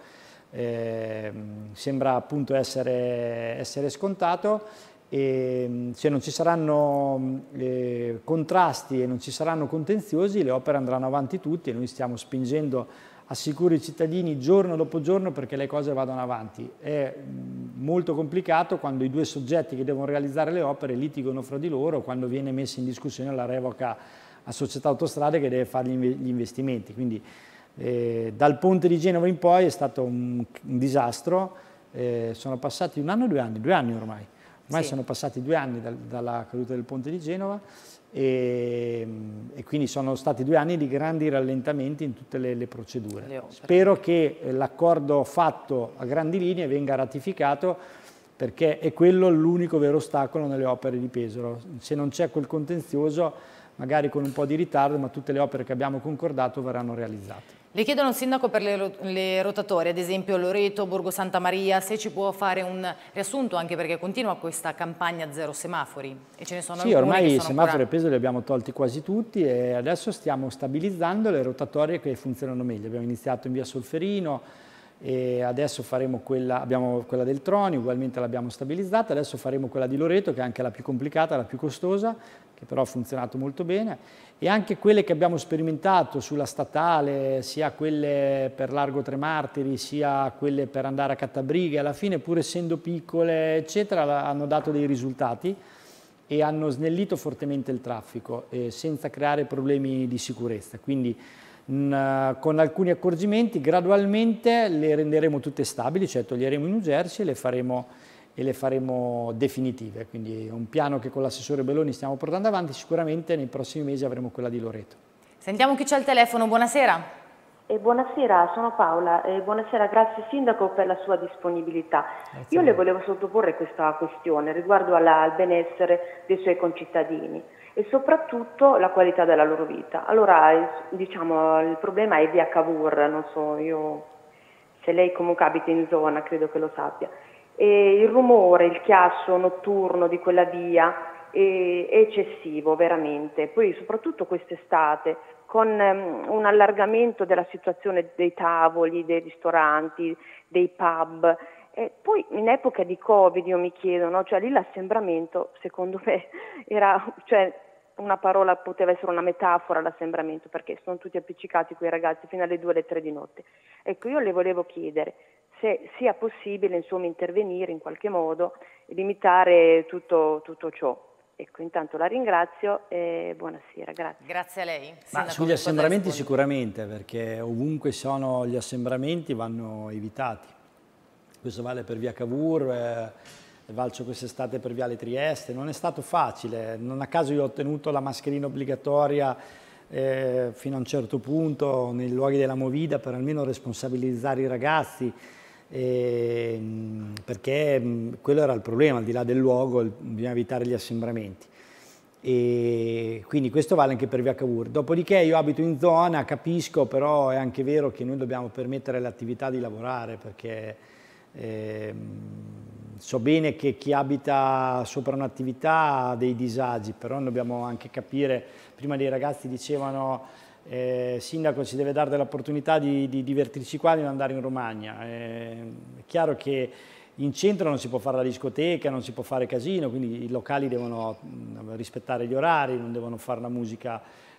eh, sembra appunto essere, essere scontato, e se non ci saranno eh, contrasti e non ci saranno contenziosi, le opere andranno avanti tutti e noi stiamo spingendo a sicuro i cittadini giorno dopo giorno perché le cose vadano avanti. È molto complicato quando i due soggetti che devono realizzare le opere litigano fra di loro, quando viene messa in discussione la revoca a Società Autostrade che deve fare gli investimenti. Quindi eh, dal ponte di Genova in poi è stato un, un disastro, eh, sono passati un anno o due anni? Due anni ormai. Ormai sì. Sono passati due anni dal, dalla caduta del ponte di Genova e, e quindi sono stati due anni di grandi rallentamenti in tutte le, le procedure. Le Spero che l'accordo fatto a grandi linee venga ratificato, perché è quello l'unico vero ostacolo nelle opere di Pesaro. Se non c'è quel contenzioso, magari con un po' di ritardo, ma tutte le opere che abbiamo concordato verranno realizzate. Le chiedono, Sindaco, per le, le rotatorie, ad esempio Loreto, Borgo Santa Maria, se ci può fare un riassunto, anche perché continua questa campagna zero semafori e ce ne sono sì, alcuni ormai che i sono semafori a ancora... Pesaro li abbiamo tolti quasi tutti e adesso stiamo stabilizzando le rotatorie che funzionano meglio. Abbiamo iniziato in via Solferino e adesso faremo quella, abbiamo quella del Troni, ugualmente l'abbiamo stabilizzata, adesso faremo quella di Loreto, che è anche la più complicata, la più costosa, che però ha funzionato molto bene, e anche quelle che abbiamo sperimentato sulla statale, sia quelle per Largo Tre Martiri, sia quelle per andare a Cattabrighe, alla fine pur essendo piccole eccetera hanno dato dei risultati e hanno snellito fortemente il traffico eh, senza creare problemi di sicurezza. Quindi mh, con alcuni accorgimenti gradualmente le renderemo tutte stabili, cioè toglieremo i Nugersi e le faremo e le faremo definitive, quindi è un piano che con l'assessore Belloni stiamo portando avanti, sicuramente nei prossimi mesi avremo quella di Loreto. Sentiamo chi c'è al telefono, buonasera. Eh, buonasera, sono Paola, eh, buonasera, grazie Sindaco per la sua disponibilità. Grazie. Io le volevo sottoporre questa questione riguardo alla, al benessere dei suoi concittadini e soprattutto la qualità della loro vita. Allora, il, diciamo, il problema è via Cavour, non so, io, se lei comunque abita in zona credo che lo sappia. E il rumore, il chiasso notturno di quella via è eccessivo veramente. Poi soprattutto quest'estate, con um, un allargamento della situazione dei tavoli, dei ristoranti, dei pub. E poi in epoca di Covid io mi chiedo, no? Cioè lì l'assembramento secondo me era, cioè, una parola, poteva essere una metafora l'assembramento, perché sono tutti appiccicati quei ragazzi fino alle due, alle tre di notte. Ecco, io le volevo chiedere se sia possibile insomma intervenire in qualche modo e limitare tutto, tutto ciò. Ecco, intanto la ringrazio e buonasera, grazie. Grazie a lei. Ma sugli assembramenti sicuramente, perché ovunque sono gli assembramenti vanno evitati. Questo vale per via Cavour, eh, valso quest'estate per Viale Trieste, non è stato facile, non a caso io ho ottenuto la mascherina obbligatoria eh, fino a un certo punto nei luoghi della Movida per almeno responsabilizzare i ragazzi, eh, perché mh, quello era il problema, al di là del luogo bisogna evitare gli assembramenti. E quindi questo vale anche per via Cavour. Dopodiché io abito in zona, capisco, però è anche vero che noi dobbiamo permettere alle attività di lavorare, perché Eh, so bene che chi abita sopra un'attività ha dei disagi, però dobbiamo anche capire, prima dei ragazzi dicevano eh, sindaco ci deve dare dell'opportunità di, di divertirci qua e di non andare in Romagna. Eh, è chiaro che in centro non si può fare la discoteca, non si può fare casino, quindi i locali devono rispettare gli orari, non devono fare la musica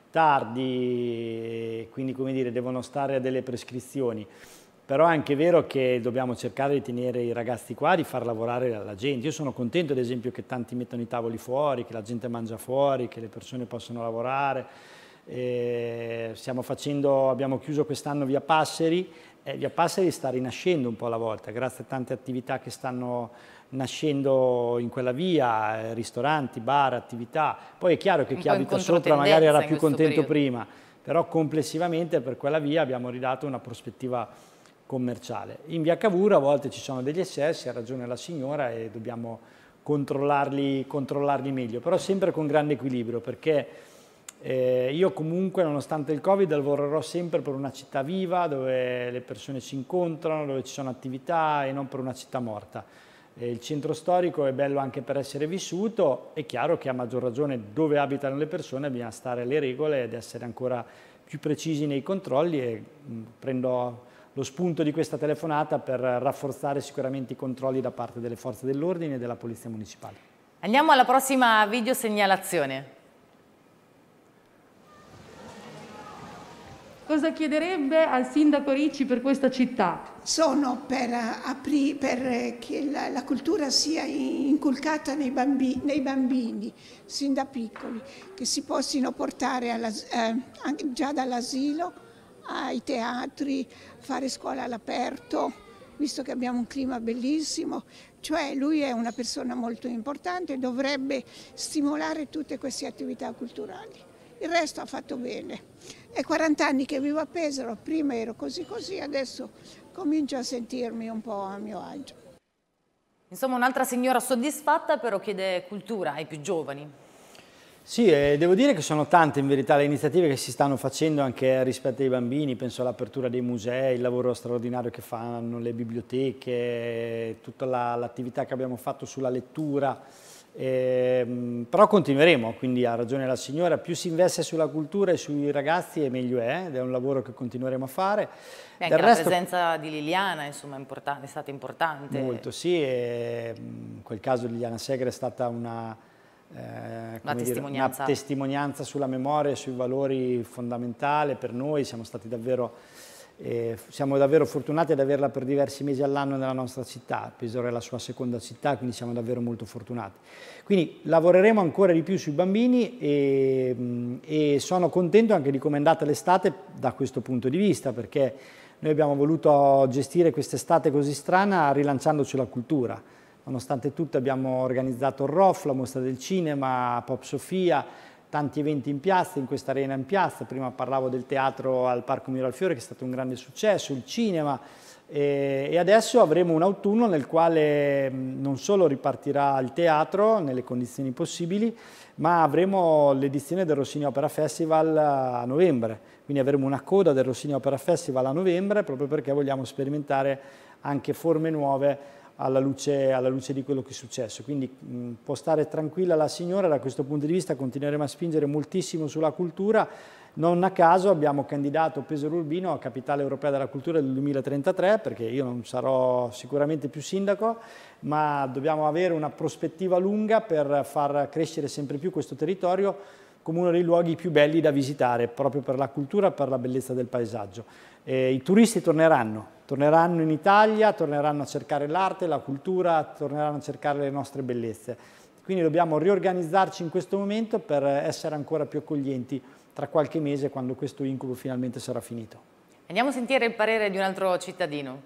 tardi, quindi come dire, devono stare a delle prescrizioni. Però è anche vero che dobbiamo cercare di tenere i ragazzi qua, di far lavorare la gente. Io sono contento ad esempio che tanti mettano i tavoli fuori, che la gente mangia fuori, che le persone possono lavorare. E stiamo facendo, abbiamo chiuso quest'anno Via Passeri, e Via Passeri sta rinascendo un po' alla volta, grazie a tante attività che stanno nascendo in quella via, ristoranti, bar, attività. Poi è chiaro che chi abita sopra magari era più contento prima, però complessivamente per quella via abbiamo ridato una prospettiva commerciale. In via Cavour a volte ci sono degli eccessi, ha ragione la signora, e dobbiamo controllarli, controllarli meglio, però sempre con grande equilibrio, perché eh, io comunque nonostante il Covid lavorerò sempre per una città viva, dove le persone si incontrano, dove ci sono attività, e non per una città morta. Eh, il centro storico è bello anche per essere vissuto, è chiaro che a maggior ragione dove abitano le persone bisogna stare alle regole ed essere ancora più precisi nei controlli, e mh, prendo lo spunto di questa telefonata per rafforzare sicuramente i controlli da parte delle forze dell'ordine e della Polizia Municipale. Andiamo alla prossima videosegnalazione. Cosa chiederebbe al sindaco Ricci per questa città? Sono per, apri, per che la, la cultura sia inculcata nei bambini, nei bambini, sin da piccoli, che si possano portare alla, eh, anche già dall'asilo ai teatri, fare scuola all'aperto, visto che abbiamo un clima bellissimo. Cioè lui è una persona molto importante e dovrebbe stimolare tutte queste attività culturali. Il resto ha fatto bene. È quaranta anni che vivo a Pesaro, prima ero così così, adesso comincio a sentirmi un po' a mio agio. Insomma, un'altra signora soddisfatta, però chiede cultura ai più giovani. Sì, eh, devo dire che sono tante in verità le iniziative che si stanno facendo anche rispetto ai bambini, penso all'apertura dei musei, il lavoro straordinario che fanno le biblioteche, tutta l'attività che abbiamo fatto sulla lettura, eh, però continueremo, quindi ha ragione la signora, più si investe sulla cultura e sui ragazzi e meglio è, ed è un lavoro che continueremo a fare. E anche Del la resto, presenza di Liliana insomma, è, è stata importante. Molto, sì, e in quel caso Liliana Segre è stata una... Eh, una, testimonianza. Dire, una testimonianza sulla memoria e sui valori fondamentali per noi. Siamo stati davvero, eh, siamo davvero fortunati ad averla per diversi mesi all'anno nella nostra città. Pesaro è la sua seconda città, quindi siamo davvero molto fortunati. Quindi lavoreremo ancora di più sui bambini e, e sono contento anche di come è andata l'estate da questo punto di vista, perché noi abbiamo voluto gestire quest'estate così strana rilanciandoci la cultura. Nonostante tutto abbiamo organizzato il R O F, la mostra del cinema, Pop Sofia, tanti eventi in piazza, in questa arena in piazza. Prima parlavo del teatro al Parco Miralfiore che è stato un grande successo, il cinema, e, e adesso avremo un autunno nel quale non solo ripartirà il teatro nelle condizioni possibili, ma avremo l'edizione del Rossini Opera Festival a novembre. Quindi avremo una coda del Rossini Opera Festival a novembre proprio perché vogliamo sperimentare anche forme nuove alla luce, alla luce di quello che è successo. Quindi mh, può stare tranquilla la signora, da questo punto di vista continueremo a spingere moltissimo sulla cultura. Non a caso abbiamo candidato Pesaro Urbino a Capitale Europea della Cultura del duemilatrentatré, perché io non sarò sicuramente più sindaco, ma dobbiamo avere una prospettiva lunga per far crescere sempre più questo territorio come uno dei luoghi più belli da visitare, proprio per la cultura e per la bellezza del paesaggio. E i turisti torneranno, torneranno in Italia, torneranno a cercare l'arte, la cultura, torneranno a cercare le nostre bellezze. Quindi dobbiamo riorganizzarci in questo momento per essere ancora più accoglienti tra qualche mese, quando questo incubo finalmente sarà finito. Andiamo a sentire il parere di un altro cittadino.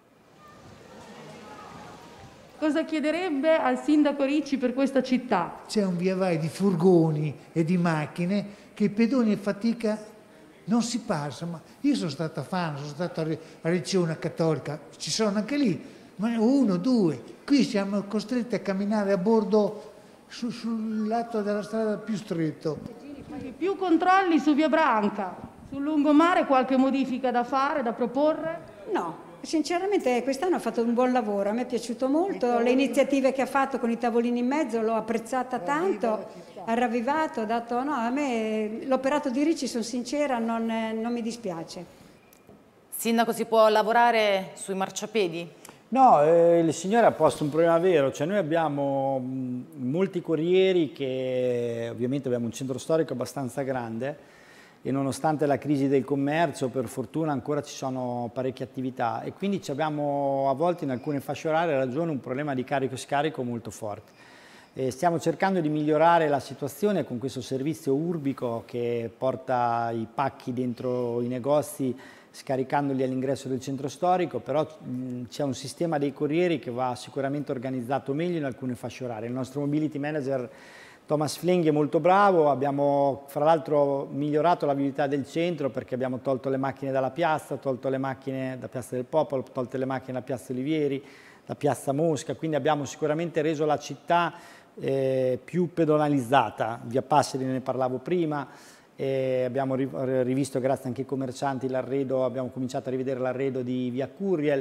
Cosa chiederebbe al sindaco Ricci per questa città? C'è un via vai di furgoni e di macchine che i pedoni a fatica non si passa. Ma io sono stata a Fano, sono stato a Riccione Cattolica, ci sono anche lì, ma uno, due. Qui siamo costretti a camminare a bordo su, sul lato della strada più stretto. Più controlli su Via Branca, sul lungomare, qualche modifica da fare, da proporre? No, sinceramente quest'anno ha fatto un buon lavoro, a me è piaciuto molto, le iniziative che ha fatto con i tavolini in mezzo l'ho apprezzata tanto, ha ravvivato, ha dato, no, a me l'operato di Ricci, sono sincera, non, non mi dispiace. Sindaco, si può lavorare sui marciapiedi? No, eh, il signore ha posto un problema vero, cioè noi abbiamo mh, molti corrieri che ovviamente abbiamo un centro storico abbastanza grande e nonostante la crisi del commercio per fortuna ancora ci sono parecchie attività e quindi abbiamo a volte in alcune fasce orarie ragione un problema di carico e scarico molto forte. E stiamo cercando di migliorare la situazione con questo servizio urbico che porta i pacchi dentro i negozi scaricandoli all'ingresso del centro storico, però c'è un sistema dei corrieri che va sicuramente organizzato meglio in alcune fasce orarie. Il nostro mobility manager Thomas Flenghi è molto bravo, abbiamo fra l'altro migliorato la viabilità del centro perché abbiamo tolto le macchine dalla piazza, tolto le macchine da Piazza del Popolo, tolto le macchine da Piazza Olivieri, da Piazza Mosca, quindi abbiamo sicuramente reso la città eh, più pedonalizzata. Via Passeri ne parlavo prima. E abbiamo rivisto, grazie anche ai commercianti, l'arredo, abbiamo cominciato a rivedere l'arredo di via Curiel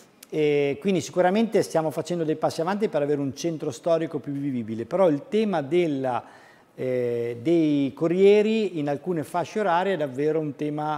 e quindi sicuramente stiamo facendo dei passi avanti per avere un centro storico più vivibile, però il tema della, eh, dei corrieri in alcune fasce orarie è davvero un tema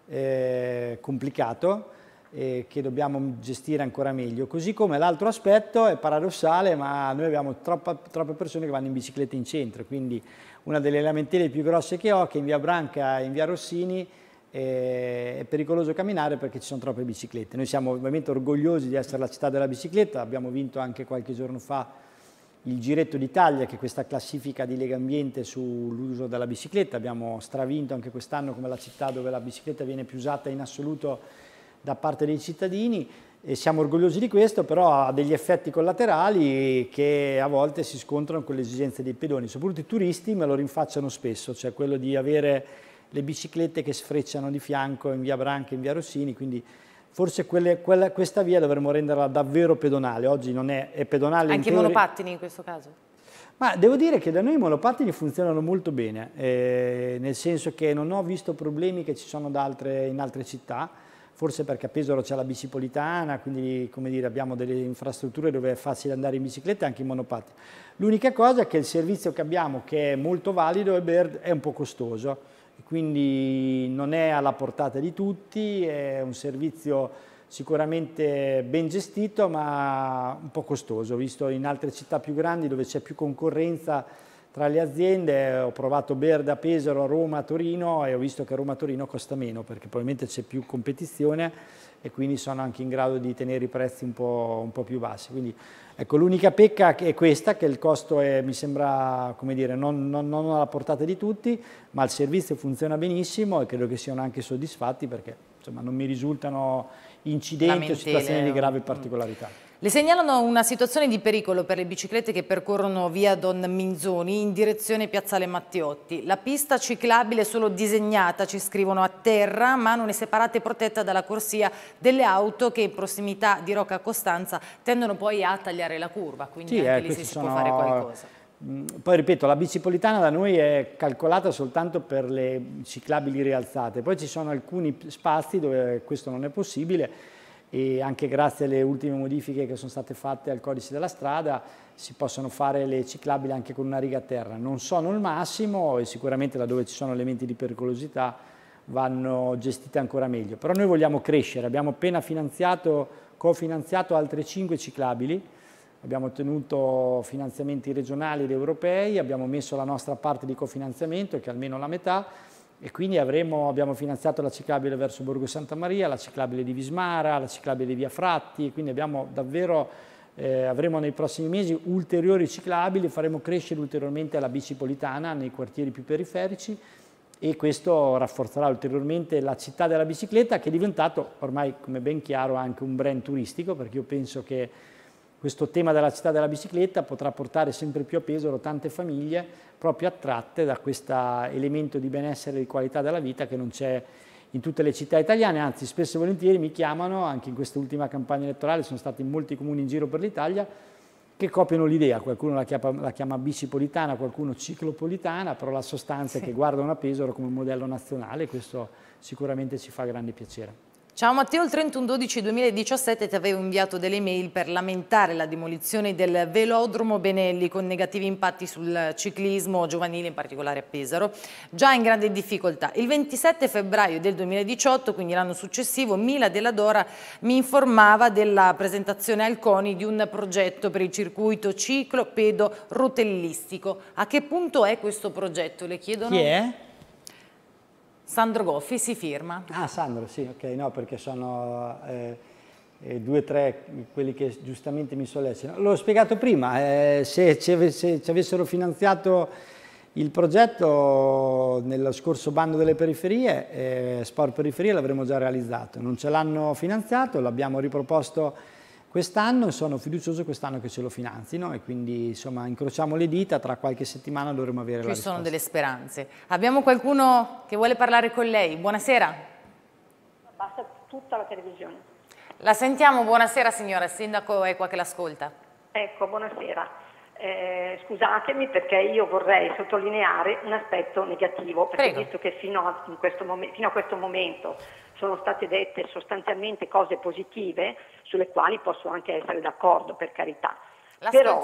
eh, complicato eh, che dobbiamo gestire ancora meglio, così come l'altro aspetto è paradossale, ma noi abbiamo troppa, troppe persone che vanno in bicicletta in centro, quindi una delle lamentele più grosse che ho è che in via Branca e in via Rossini eh, è pericoloso camminare perché ci sono troppe biciclette. Noi siamo ovviamente orgogliosi di essere la città della bicicletta, abbiamo vinto anche qualche giorno fa il Giretto d'Italia, che è questa classifica di Legambiente sull'uso della bicicletta, abbiamo stravinto anche quest'anno come la città dove la bicicletta viene più usata in assoluto da parte dei cittadini. E siamo orgogliosi di questo, però ha degli effetti collaterali che a volte si scontrano con le esigenze dei pedoni, soprattutto i turisti me lo rinfacciano spesso, cioè quello di avere le biciclette che sfrecciano di fianco in via Branca e in via Rossini, quindi forse quelle, quella, questa via dovremmo renderla davvero pedonale, oggi non è, è pedonale. Anche i monopattini in questo caso? Ma devo dire che da noi i monopattini funzionano molto bene, eh, nel senso che non ho visto problemi che ci sono da altre, in altre città, forse perché a Pesaro c'è la bicipolitana, quindi come dire, abbiamo delle infrastrutture dove è facile andare in bicicletta e anche in monopattino. L'unica cosa è che il servizio che abbiamo, che è molto valido, è un po' costoso, quindi non è alla portata di tutti, è un servizio sicuramente ben gestito ma un po' costoso, visto in altre città più grandi dove c'è più concorrenza tra le aziende. Ho provato Bird a Pesaro, a Roma, a Torino e ho visto che a Roma e Torino costa meno perché probabilmente c'è più competizione e quindi sono anche in grado di tenere i prezzi un po', un po' più bassi. Quindi ecco, l'unica pecca è questa, che il costo è, mi sembra, come dire, non, non, non alla portata di tutti, ma il servizio funziona benissimo e credo che siano anche soddisfatti perché insomma, non mi risultano incidenti Lamentele. o situazioni di grave particolarità. Le segnalano una situazione di pericolo per le biciclette che percorrono via Don Minzoni in direzione Piazzale Mattiotti. La pista ciclabile è solo disegnata, ci scrivono, a terra, ma non è separata e protetta dalla corsia delle auto che in prossimità di Rocca Costanza tendono poi a tagliare la curva, quindi sì, anche eh, lì si sono... può fare qualcosa. Poi ripeto, la bicipolitana da noi è calcolata soltanto per le ciclabili rialzate, poi ci sono alcuni spazi dove questo non è possibile e anche grazie alle ultime modifiche che sono state fatte al codice della strada si possono fare le ciclabili anche con una riga a terra. Non sono il massimo e sicuramente laddove ci sono elementi di pericolosità vanno gestite ancora meglio, però noi vogliamo crescere, abbiamo appena finanziato, cofinanziato altre cinque ciclabili, abbiamo ottenuto finanziamenti regionali ed europei, abbiamo messo la nostra parte di cofinanziamento che è almeno la metà e quindi avremo, abbiamo finanziato la ciclabile verso Borgo Santa Maria, la ciclabile di Vismara, la ciclabile di Via Fratti, quindi abbiamo davvero, eh, avremo nei prossimi mesi ulteriori ciclabili, faremo crescere ulteriormente la bicipolitana nei quartieri più periferici e questo rafforzerà ulteriormente la città della bicicletta che è diventato ormai, come ben chiaro, anche un brand turistico, perché io penso che questo tema della città della bicicletta potrà portare sempre più a Pesaro tante famiglie proprio attratte da questo elemento di benessere e di qualità della vita che non c'è in tutte le città italiane, anzi spesso e volentieri mi chiamano, anche in quest'ultima campagna elettorale sono stati in molti comuni in giro per l'Italia che copiano l'idea, qualcuno la chiama, la chiama bicipolitana, qualcuno ciclopolitana, però la sostanza sì. è che guardano a Pesaro come un modello nazionale e questo sicuramente ci fa grande piacere. Ciao Matteo, il trentuno dodici duemiladiciassette ti avevo inviato delle mail per lamentare la demolizione del velodromo Benelli con negativi impatti sul ciclismo giovanile, in particolare a Pesaro, già in grande difficoltà. Il ventisette febbraio del duemiladiciotto, quindi l'anno successivo, Mila Della Dora mi informava della presentazione al CONI di un progetto per il circuito ciclo-pedo-rotellistico. A che punto è questo progetto? Le chiedono? Chi è? Sandro Goffi si firma. Ah, Sandro, sì, ok, no, perché sono eh, eh, due o tre quelli che giustamente mi sollecitano. L'ho spiegato prima, eh, se, se, se ci avessero finanziato il progetto nello scorso bando delle periferie, eh, Sport Periferie l'avremmo già realizzato. Non ce l'hanno finanziato, l'abbiamo riproposto quest'anno e sono fiducioso quest'anno che ce lo finanzino e quindi insomma incrociamo le dita, tra qualche settimana dovremo avere Ci la risposta. Ci sono delle speranze. Abbiamo qualcuno che vuole parlare con lei? Buonasera. Basta tutta la televisione. La sentiamo, buonasera signora, il sindaco è qua che l'ascolta. Ecco, buonasera. Eh, scusatemi perché io vorrei sottolineare un aspetto negativo, perché Prego. visto che fino a, questo fino a questo momento sono state dette sostanzialmente cose positive, sulle quali posso anche essere d'accordo, per carità. Però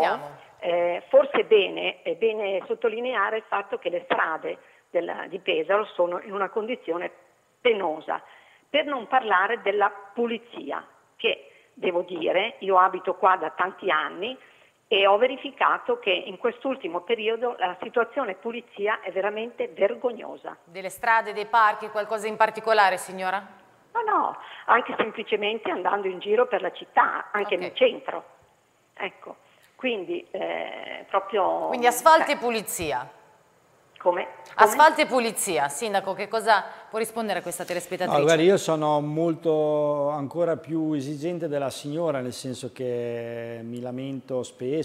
eh, forse è bene, è bene sottolineare il fatto che le strade della, di Pesaro sono in una condizione penosa, per non parlare della pulizia, che devo dire, io abito qua da tanti anni e ho verificato che in quest'ultimo periodo la situazione pulizia è veramente vergognosa. Delle strade, dei parchi, qualcosa in particolare, signora? No, no, anche semplicemente andando in giro per la città, anche okay. nel centro. Ecco, quindi eh, proprio... Quindi asfalto eh. e pulizia. Come? Come? Asfalto e pulizia. Sindaco, che cosa può rispondere a questa telespettatrice? No, guarda, io sono molto ancora più esigente della signora, nel senso che mi lamento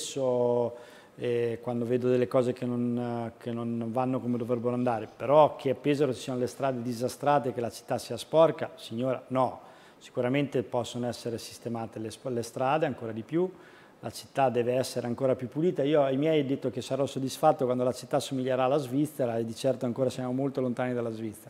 spesso eh, quando vedo delle cose che non, che non vanno come dovrebbero andare, però che a Pesaro ci siano le strade disastrate, che la città sia sporca, signora, no. Sicuramente possono essere sistemate le, le strade ancora di più, la città deve essere ancora più pulita. Io ai miei ho detto che sarò soddisfatto quando la città somiglierà alla Svizzera e di certo ancora siamo molto lontani dalla Svizzera.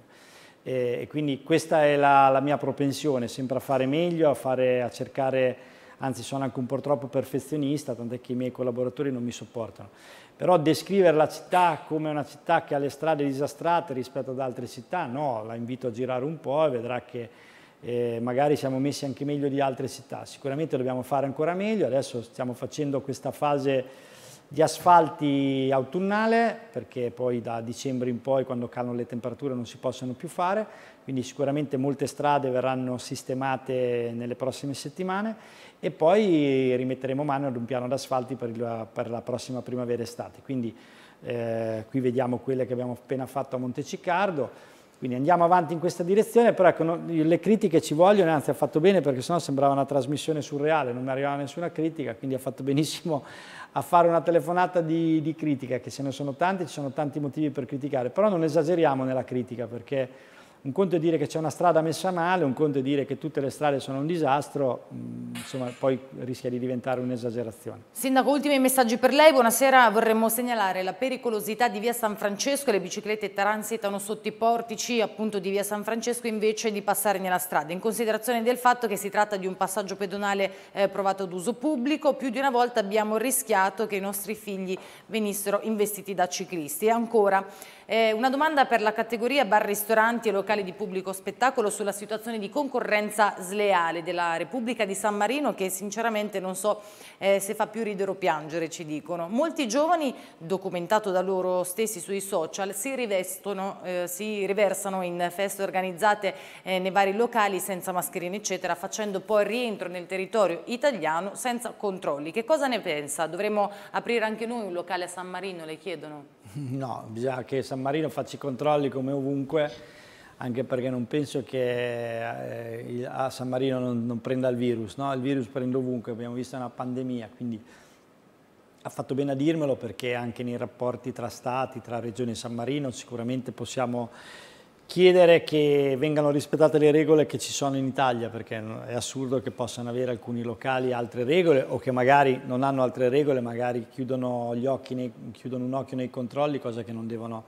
E, e quindi questa è la, la mia propensione, sempre a fare meglio, a, fare, a cercare, anzi sono anche un po' troppo perfezionista, tant'è che i miei collaboratori non mi sopportano. Però descrivere la città come una città che ha le strade disastrate rispetto ad altre città, no, la invito a girare un po' e vedrà che Eh, magari siamo messi anche meglio di altre città. Sicuramente dobbiamo fare ancora meglio. Adesso stiamo facendo questa fase di asfalti autunnale, perché poi da dicembre in poi, quando calano le temperature, non si possono più fare, quindi sicuramente molte strade verranno sistemate nelle prossime settimane e poi rimetteremo mano ad un piano d'asfalti per, per la prossima primavera-estate. Quindi eh, qui vediamo quelle che abbiamo appena fatto a Monteciccardo. Quindi andiamo avanti in questa direzione, però ecco, no, le critiche ci vogliono, anzi ha fatto bene perché sennò sembrava una trasmissione surreale, non mi arrivava nessuna critica, quindi ha fatto benissimo a fare una telefonata di, di critica, che se ne sono tanti, ci sono tanti motivi per criticare, però non esageriamo nella critica, perché un conto è dire che c'è una strada messa male, un conto è dire che tutte le strade sono un disastro, insomma, poi rischia di diventare un'esagerazione. Sindaco, ultimi messaggi per lei. Buonasera, vorremmo segnalare la pericolosità di via San Francesco. Le biciclette transitano sotto i portici appunto di via San Francesco invece di passare nella strada, in considerazione del fatto che si tratta di un passaggio pedonale eh, provato ad uso pubblico. Più di una volta abbiamo rischiato che i nostri figli venissero investiti da ciclisti. E ancora eh, una domanda per la categoria bar, ristoranti e locali di pubblico spettacolo sulla situazione di concorrenza sleale della Repubblica di San Marino, che sinceramente non so eh, se fa più ridere o piangere, ci dicono. Molti giovani, documentato da loro stessi sui social, si rivestono, eh, si riversano in feste organizzate eh, nei vari locali senza mascherine eccetera, facendo poi rientro nel territorio italiano senza controlli. Che cosa ne pensa? Dovremmo aprire anche noi un locale a San Marino, le chiedono? No, bisogna che San Marino faccia i controlli come ovunque, anche perché non penso che eh, a San Marino non, non prenda il virus, no? Il virus prende ovunque, abbiamo visto una pandemia, quindi ha fatto bene a dirmelo, perché anche nei rapporti tra Stati, tra Regione e San Marino, sicuramente possiamo chiedere che vengano rispettate le regole che ci sono in Italia, perché è assurdo che possano avere alcuni locali altre regole, o che magari non hanno altre regole, magari chiudono gli occhi nei, chiudono un occhio nei controlli, cosa che non devono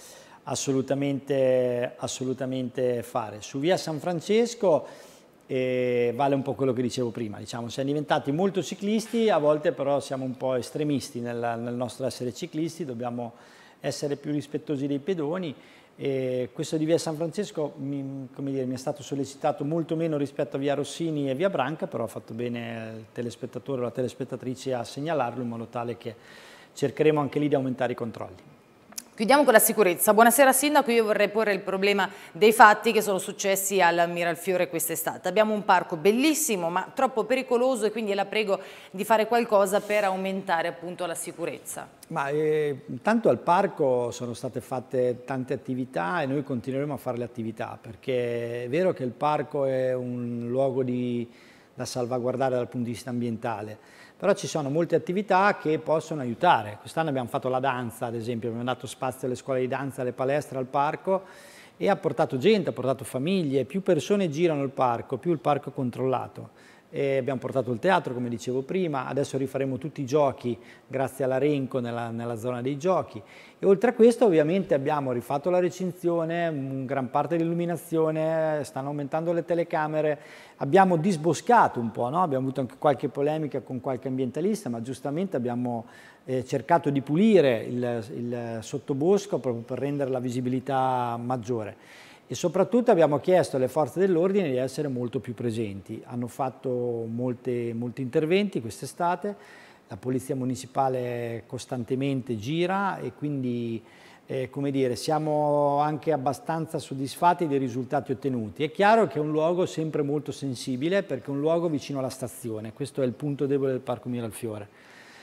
assolutamente, assolutamente fare. Su via San Francesco eh, vale un po' quello che dicevo prima, diciamo, siamo diventati molto ciclisti, a volte però siamo un po' estremisti nel, nel nostro essere ciclisti, dobbiamo essere più rispettosi dei pedoni. E questo di via San Francesco mi, come dire, mi è stato sollecitato molto meno rispetto a via Rossini e via Branca, però ha fatto bene il telespettatore o la telespettatrice a segnalarlo, in modo tale che cercheremo anche lì di aumentare i controlli. Chiudiamo con la sicurezza. Buonasera Sindaco, io vorrei porre il problema dei fatti che sono successi al Miralfiore quest'estate. Abbiamo un parco bellissimo ma troppo pericoloso, e quindi la prego di fare qualcosa per aumentare appunto la sicurezza. Ma eh, intanto al parco sono state fatte tante attività e noi continueremo a fare le attività, perché è vero che il parco è un luogo di, da salvaguardare dal punto di vista ambientale, però ci sono molte attività che possono aiutare. Quest'anno abbiamo fatto la danza, ad esempio, abbiamo dato spazio alle scuole di danza, alle palestre, al parco, e ha portato gente, ha portato famiglie, più persone girano il parco, più il parco è controllato. E abbiamo portato il teatro, come dicevo prima, adesso rifaremo tutti i giochi grazie all'Arenco nella, nella zona dei giochi. E oltre a questo ovviamente abbiamo rifatto la recinzione, gran parte dell'illuminazione, stanno aumentando le telecamere, abbiamo disboscato un po', no? Abbiamo avuto anche qualche polemica con qualche ambientalista, ma giustamente abbiamo eh, cercato di pulire il, il sottobosco proprio per rendere la visibilità maggiore. E soprattutto abbiamo chiesto alle forze dell'ordine di essere molto più presenti. Hanno fatto molte, molti interventi quest'estate, la Polizia Municipale costantemente gira, e quindi eh, come dire, siamo anche abbastanza soddisfatti dei risultati ottenuti. È chiaro che è un luogo sempre molto sensibile, perché è un luogo vicino alla stazione, questo è il punto debole del Parco Miralfiore.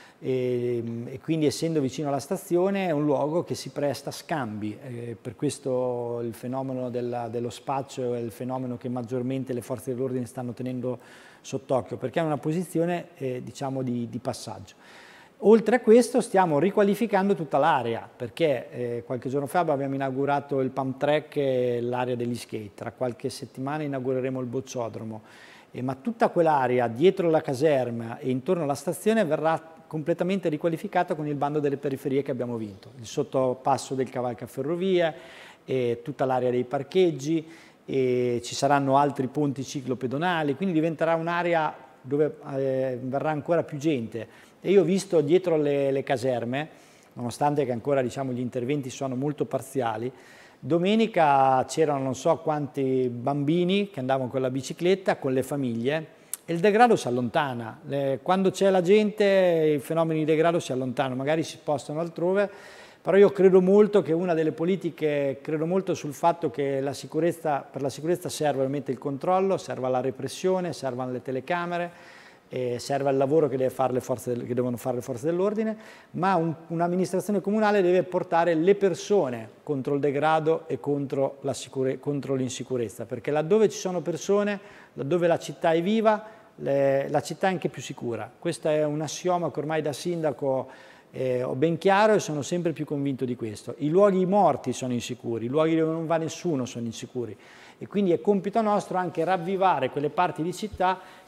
E, e quindi, essendo vicino alla stazione, è un luogo che si presta a scambi, eh, per questo il fenomeno della, dello spaccio è il fenomeno che maggiormente le forze dell'ordine stanno tenendo sott'occhio, perché è una posizione eh, diciamo di, di passaggio. Oltre a questo stiamo riqualificando tutta l'area, perché eh, qualche giorno fa abbiamo inaugurato il pump track e l'area degli skate, tra qualche settimana inaugureremo il bocciodromo, eh, ma tutta quell'area dietro la caserma e intorno alla stazione verrà completamente riqualificata con il bando delle periferie che abbiamo vinto, il sottopasso del cavalcaferrovie, e tutta l'area dei parcheggi, e ci saranno altri ponti ciclopedonali, quindi diventerà un'area dove eh, verrà ancora più gente. E io ho visto dietro le, le caserme, nonostante che ancora diciamo, gli interventi sono molto parziali, domenica c'erano non so quanti bambini che andavano con la bicicletta, con le famiglie, e il degrado si allontana. Le, quando c'è la gente i fenomeni di degrado si allontanano, magari si spostano altrove, però io credo molto che una delle politiche, credo molto sul fatto che la sicurezza, per la sicurezza serve ovviamente il controllo, serve la repressione, servono le telecamere, eh, serve il lavoro che, deve fare le forze, che devono fare le forze dell'ordine, ma un, un'amministrazione comunale deve portare le persone contro il degrado e contro l'insicurezza, perché laddove ci sono persone, laddove la città è viva, le, la città è anche più sicura. Questo è un assioma che ormai da sindaco eh, ho ben chiaro, e sono sempre più convinto di questo. I luoghi morti sono insicuri, i luoghi dove non va nessuno sono insicuri, e quindi è compito nostro anche ravvivare quelle parti di città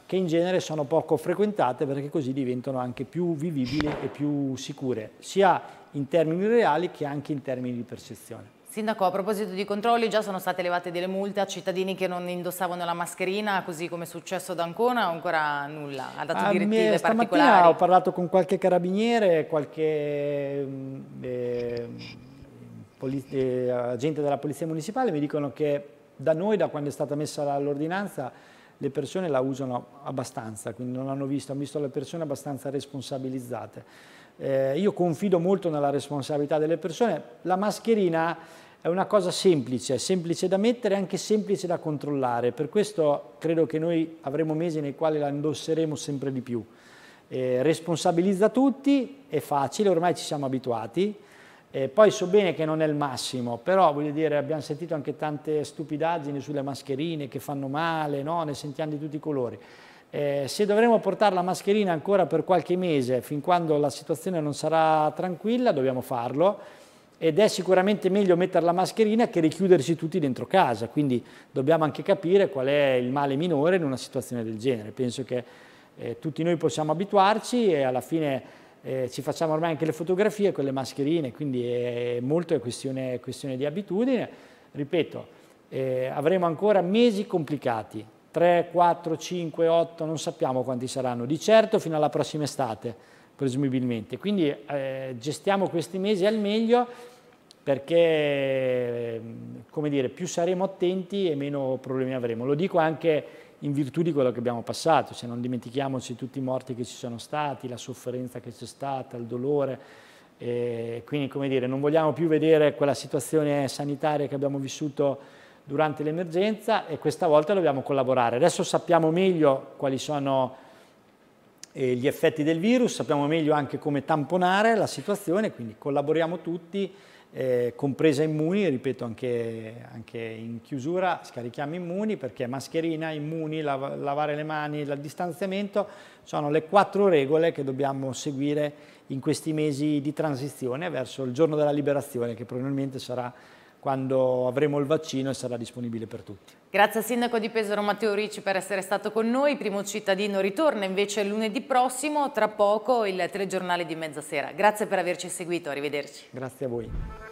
che in genere sono poco frequentate, perché così diventano anche più vivibili e più sicure, sia in termini reali che anche in termini di percezione. Sindaco, a proposito di controlli, già sono state levate delle multe a cittadini che non indossavano la mascherina, così come è successo ad Ancona, o ancora nulla? Ha dato A direttive me, stamattina particolari? ho parlato con qualche carabiniere, qualche eh, eh, agente della Polizia Municipale, mi dicono che da noi, da quando è stata messa l'ordinanza, le persone la usano abbastanza, quindi non hanno visto, hanno visto le persone abbastanza responsabilizzate. Eh, io confido molto nella responsabilità delle persone. La mascherina è una cosa semplice, semplice da mettere e anche semplice da controllare, per questo credo che noi avremo mesi nei quali la indosseremo sempre di più. Eh, responsabilizza tutti, è facile, ormai ci siamo abituati, eh, poi so bene che non è il massimo, però voglio dire, abbiamo sentito anche tante stupidaggini sulle mascherine che fanno male, no? Ne sentiamo di tutti i colori. Eh, se dovremo portare la mascherina ancora per qualche mese, fin quando la situazione non sarà tranquilla, dobbiamo farlo, ed è sicuramente meglio mettere la mascherina che richiudersi tutti dentro casa, quindi dobbiamo anche capire qual è il male minore in una situazione del genere. Penso che eh, tutti noi possiamo abituarci e alla fine eh, ci facciamo ormai anche le fotografie con le mascherine, quindi è molto è questione, questione di abitudine. Ripeto, eh, avremo ancora mesi complicati, tre, quattro, cinque, otto, non sappiamo quanti saranno, di certo fino alla prossima estate presumibilmente, quindi eh, gestiamo questi mesi al meglio, perché come dire, più saremo attenti e meno problemi avremo. Lo dico anche in virtù di quello che abbiamo passato, cioè non dimentichiamoci tutti i morti che ci sono stati, la sofferenza che c'è stata, il dolore, e quindi come dire, non vogliamo più vedere quella situazione sanitaria che abbiamo vissuto durante l'emergenza, e questa volta dobbiamo collaborare. Adesso sappiamo meglio quali sono gli effetti del virus, sappiamo meglio anche come tamponare la situazione, quindi collaboriamo tutti, eh, compresa Immuni, ripeto anche, anche in chiusura, scarichiamo Immuni, perché mascherina, Immuni, lav lavare le mani, il distanziamento, sono le quattro regole che dobbiamo seguire in questi mesi di transizione verso il giorno della liberazione, che probabilmente sarà quando avremo il vaccino e sarà disponibile per tutti. Grazie al Sindaco di Pesaro Matteo Ricci per essere stato con noi. Primo Cittadino ritorna invece lunedì prossimo, tra poco il telegiornale di Mezzasera. Grazie per averci seguito, arrivederci. Grazie a voi.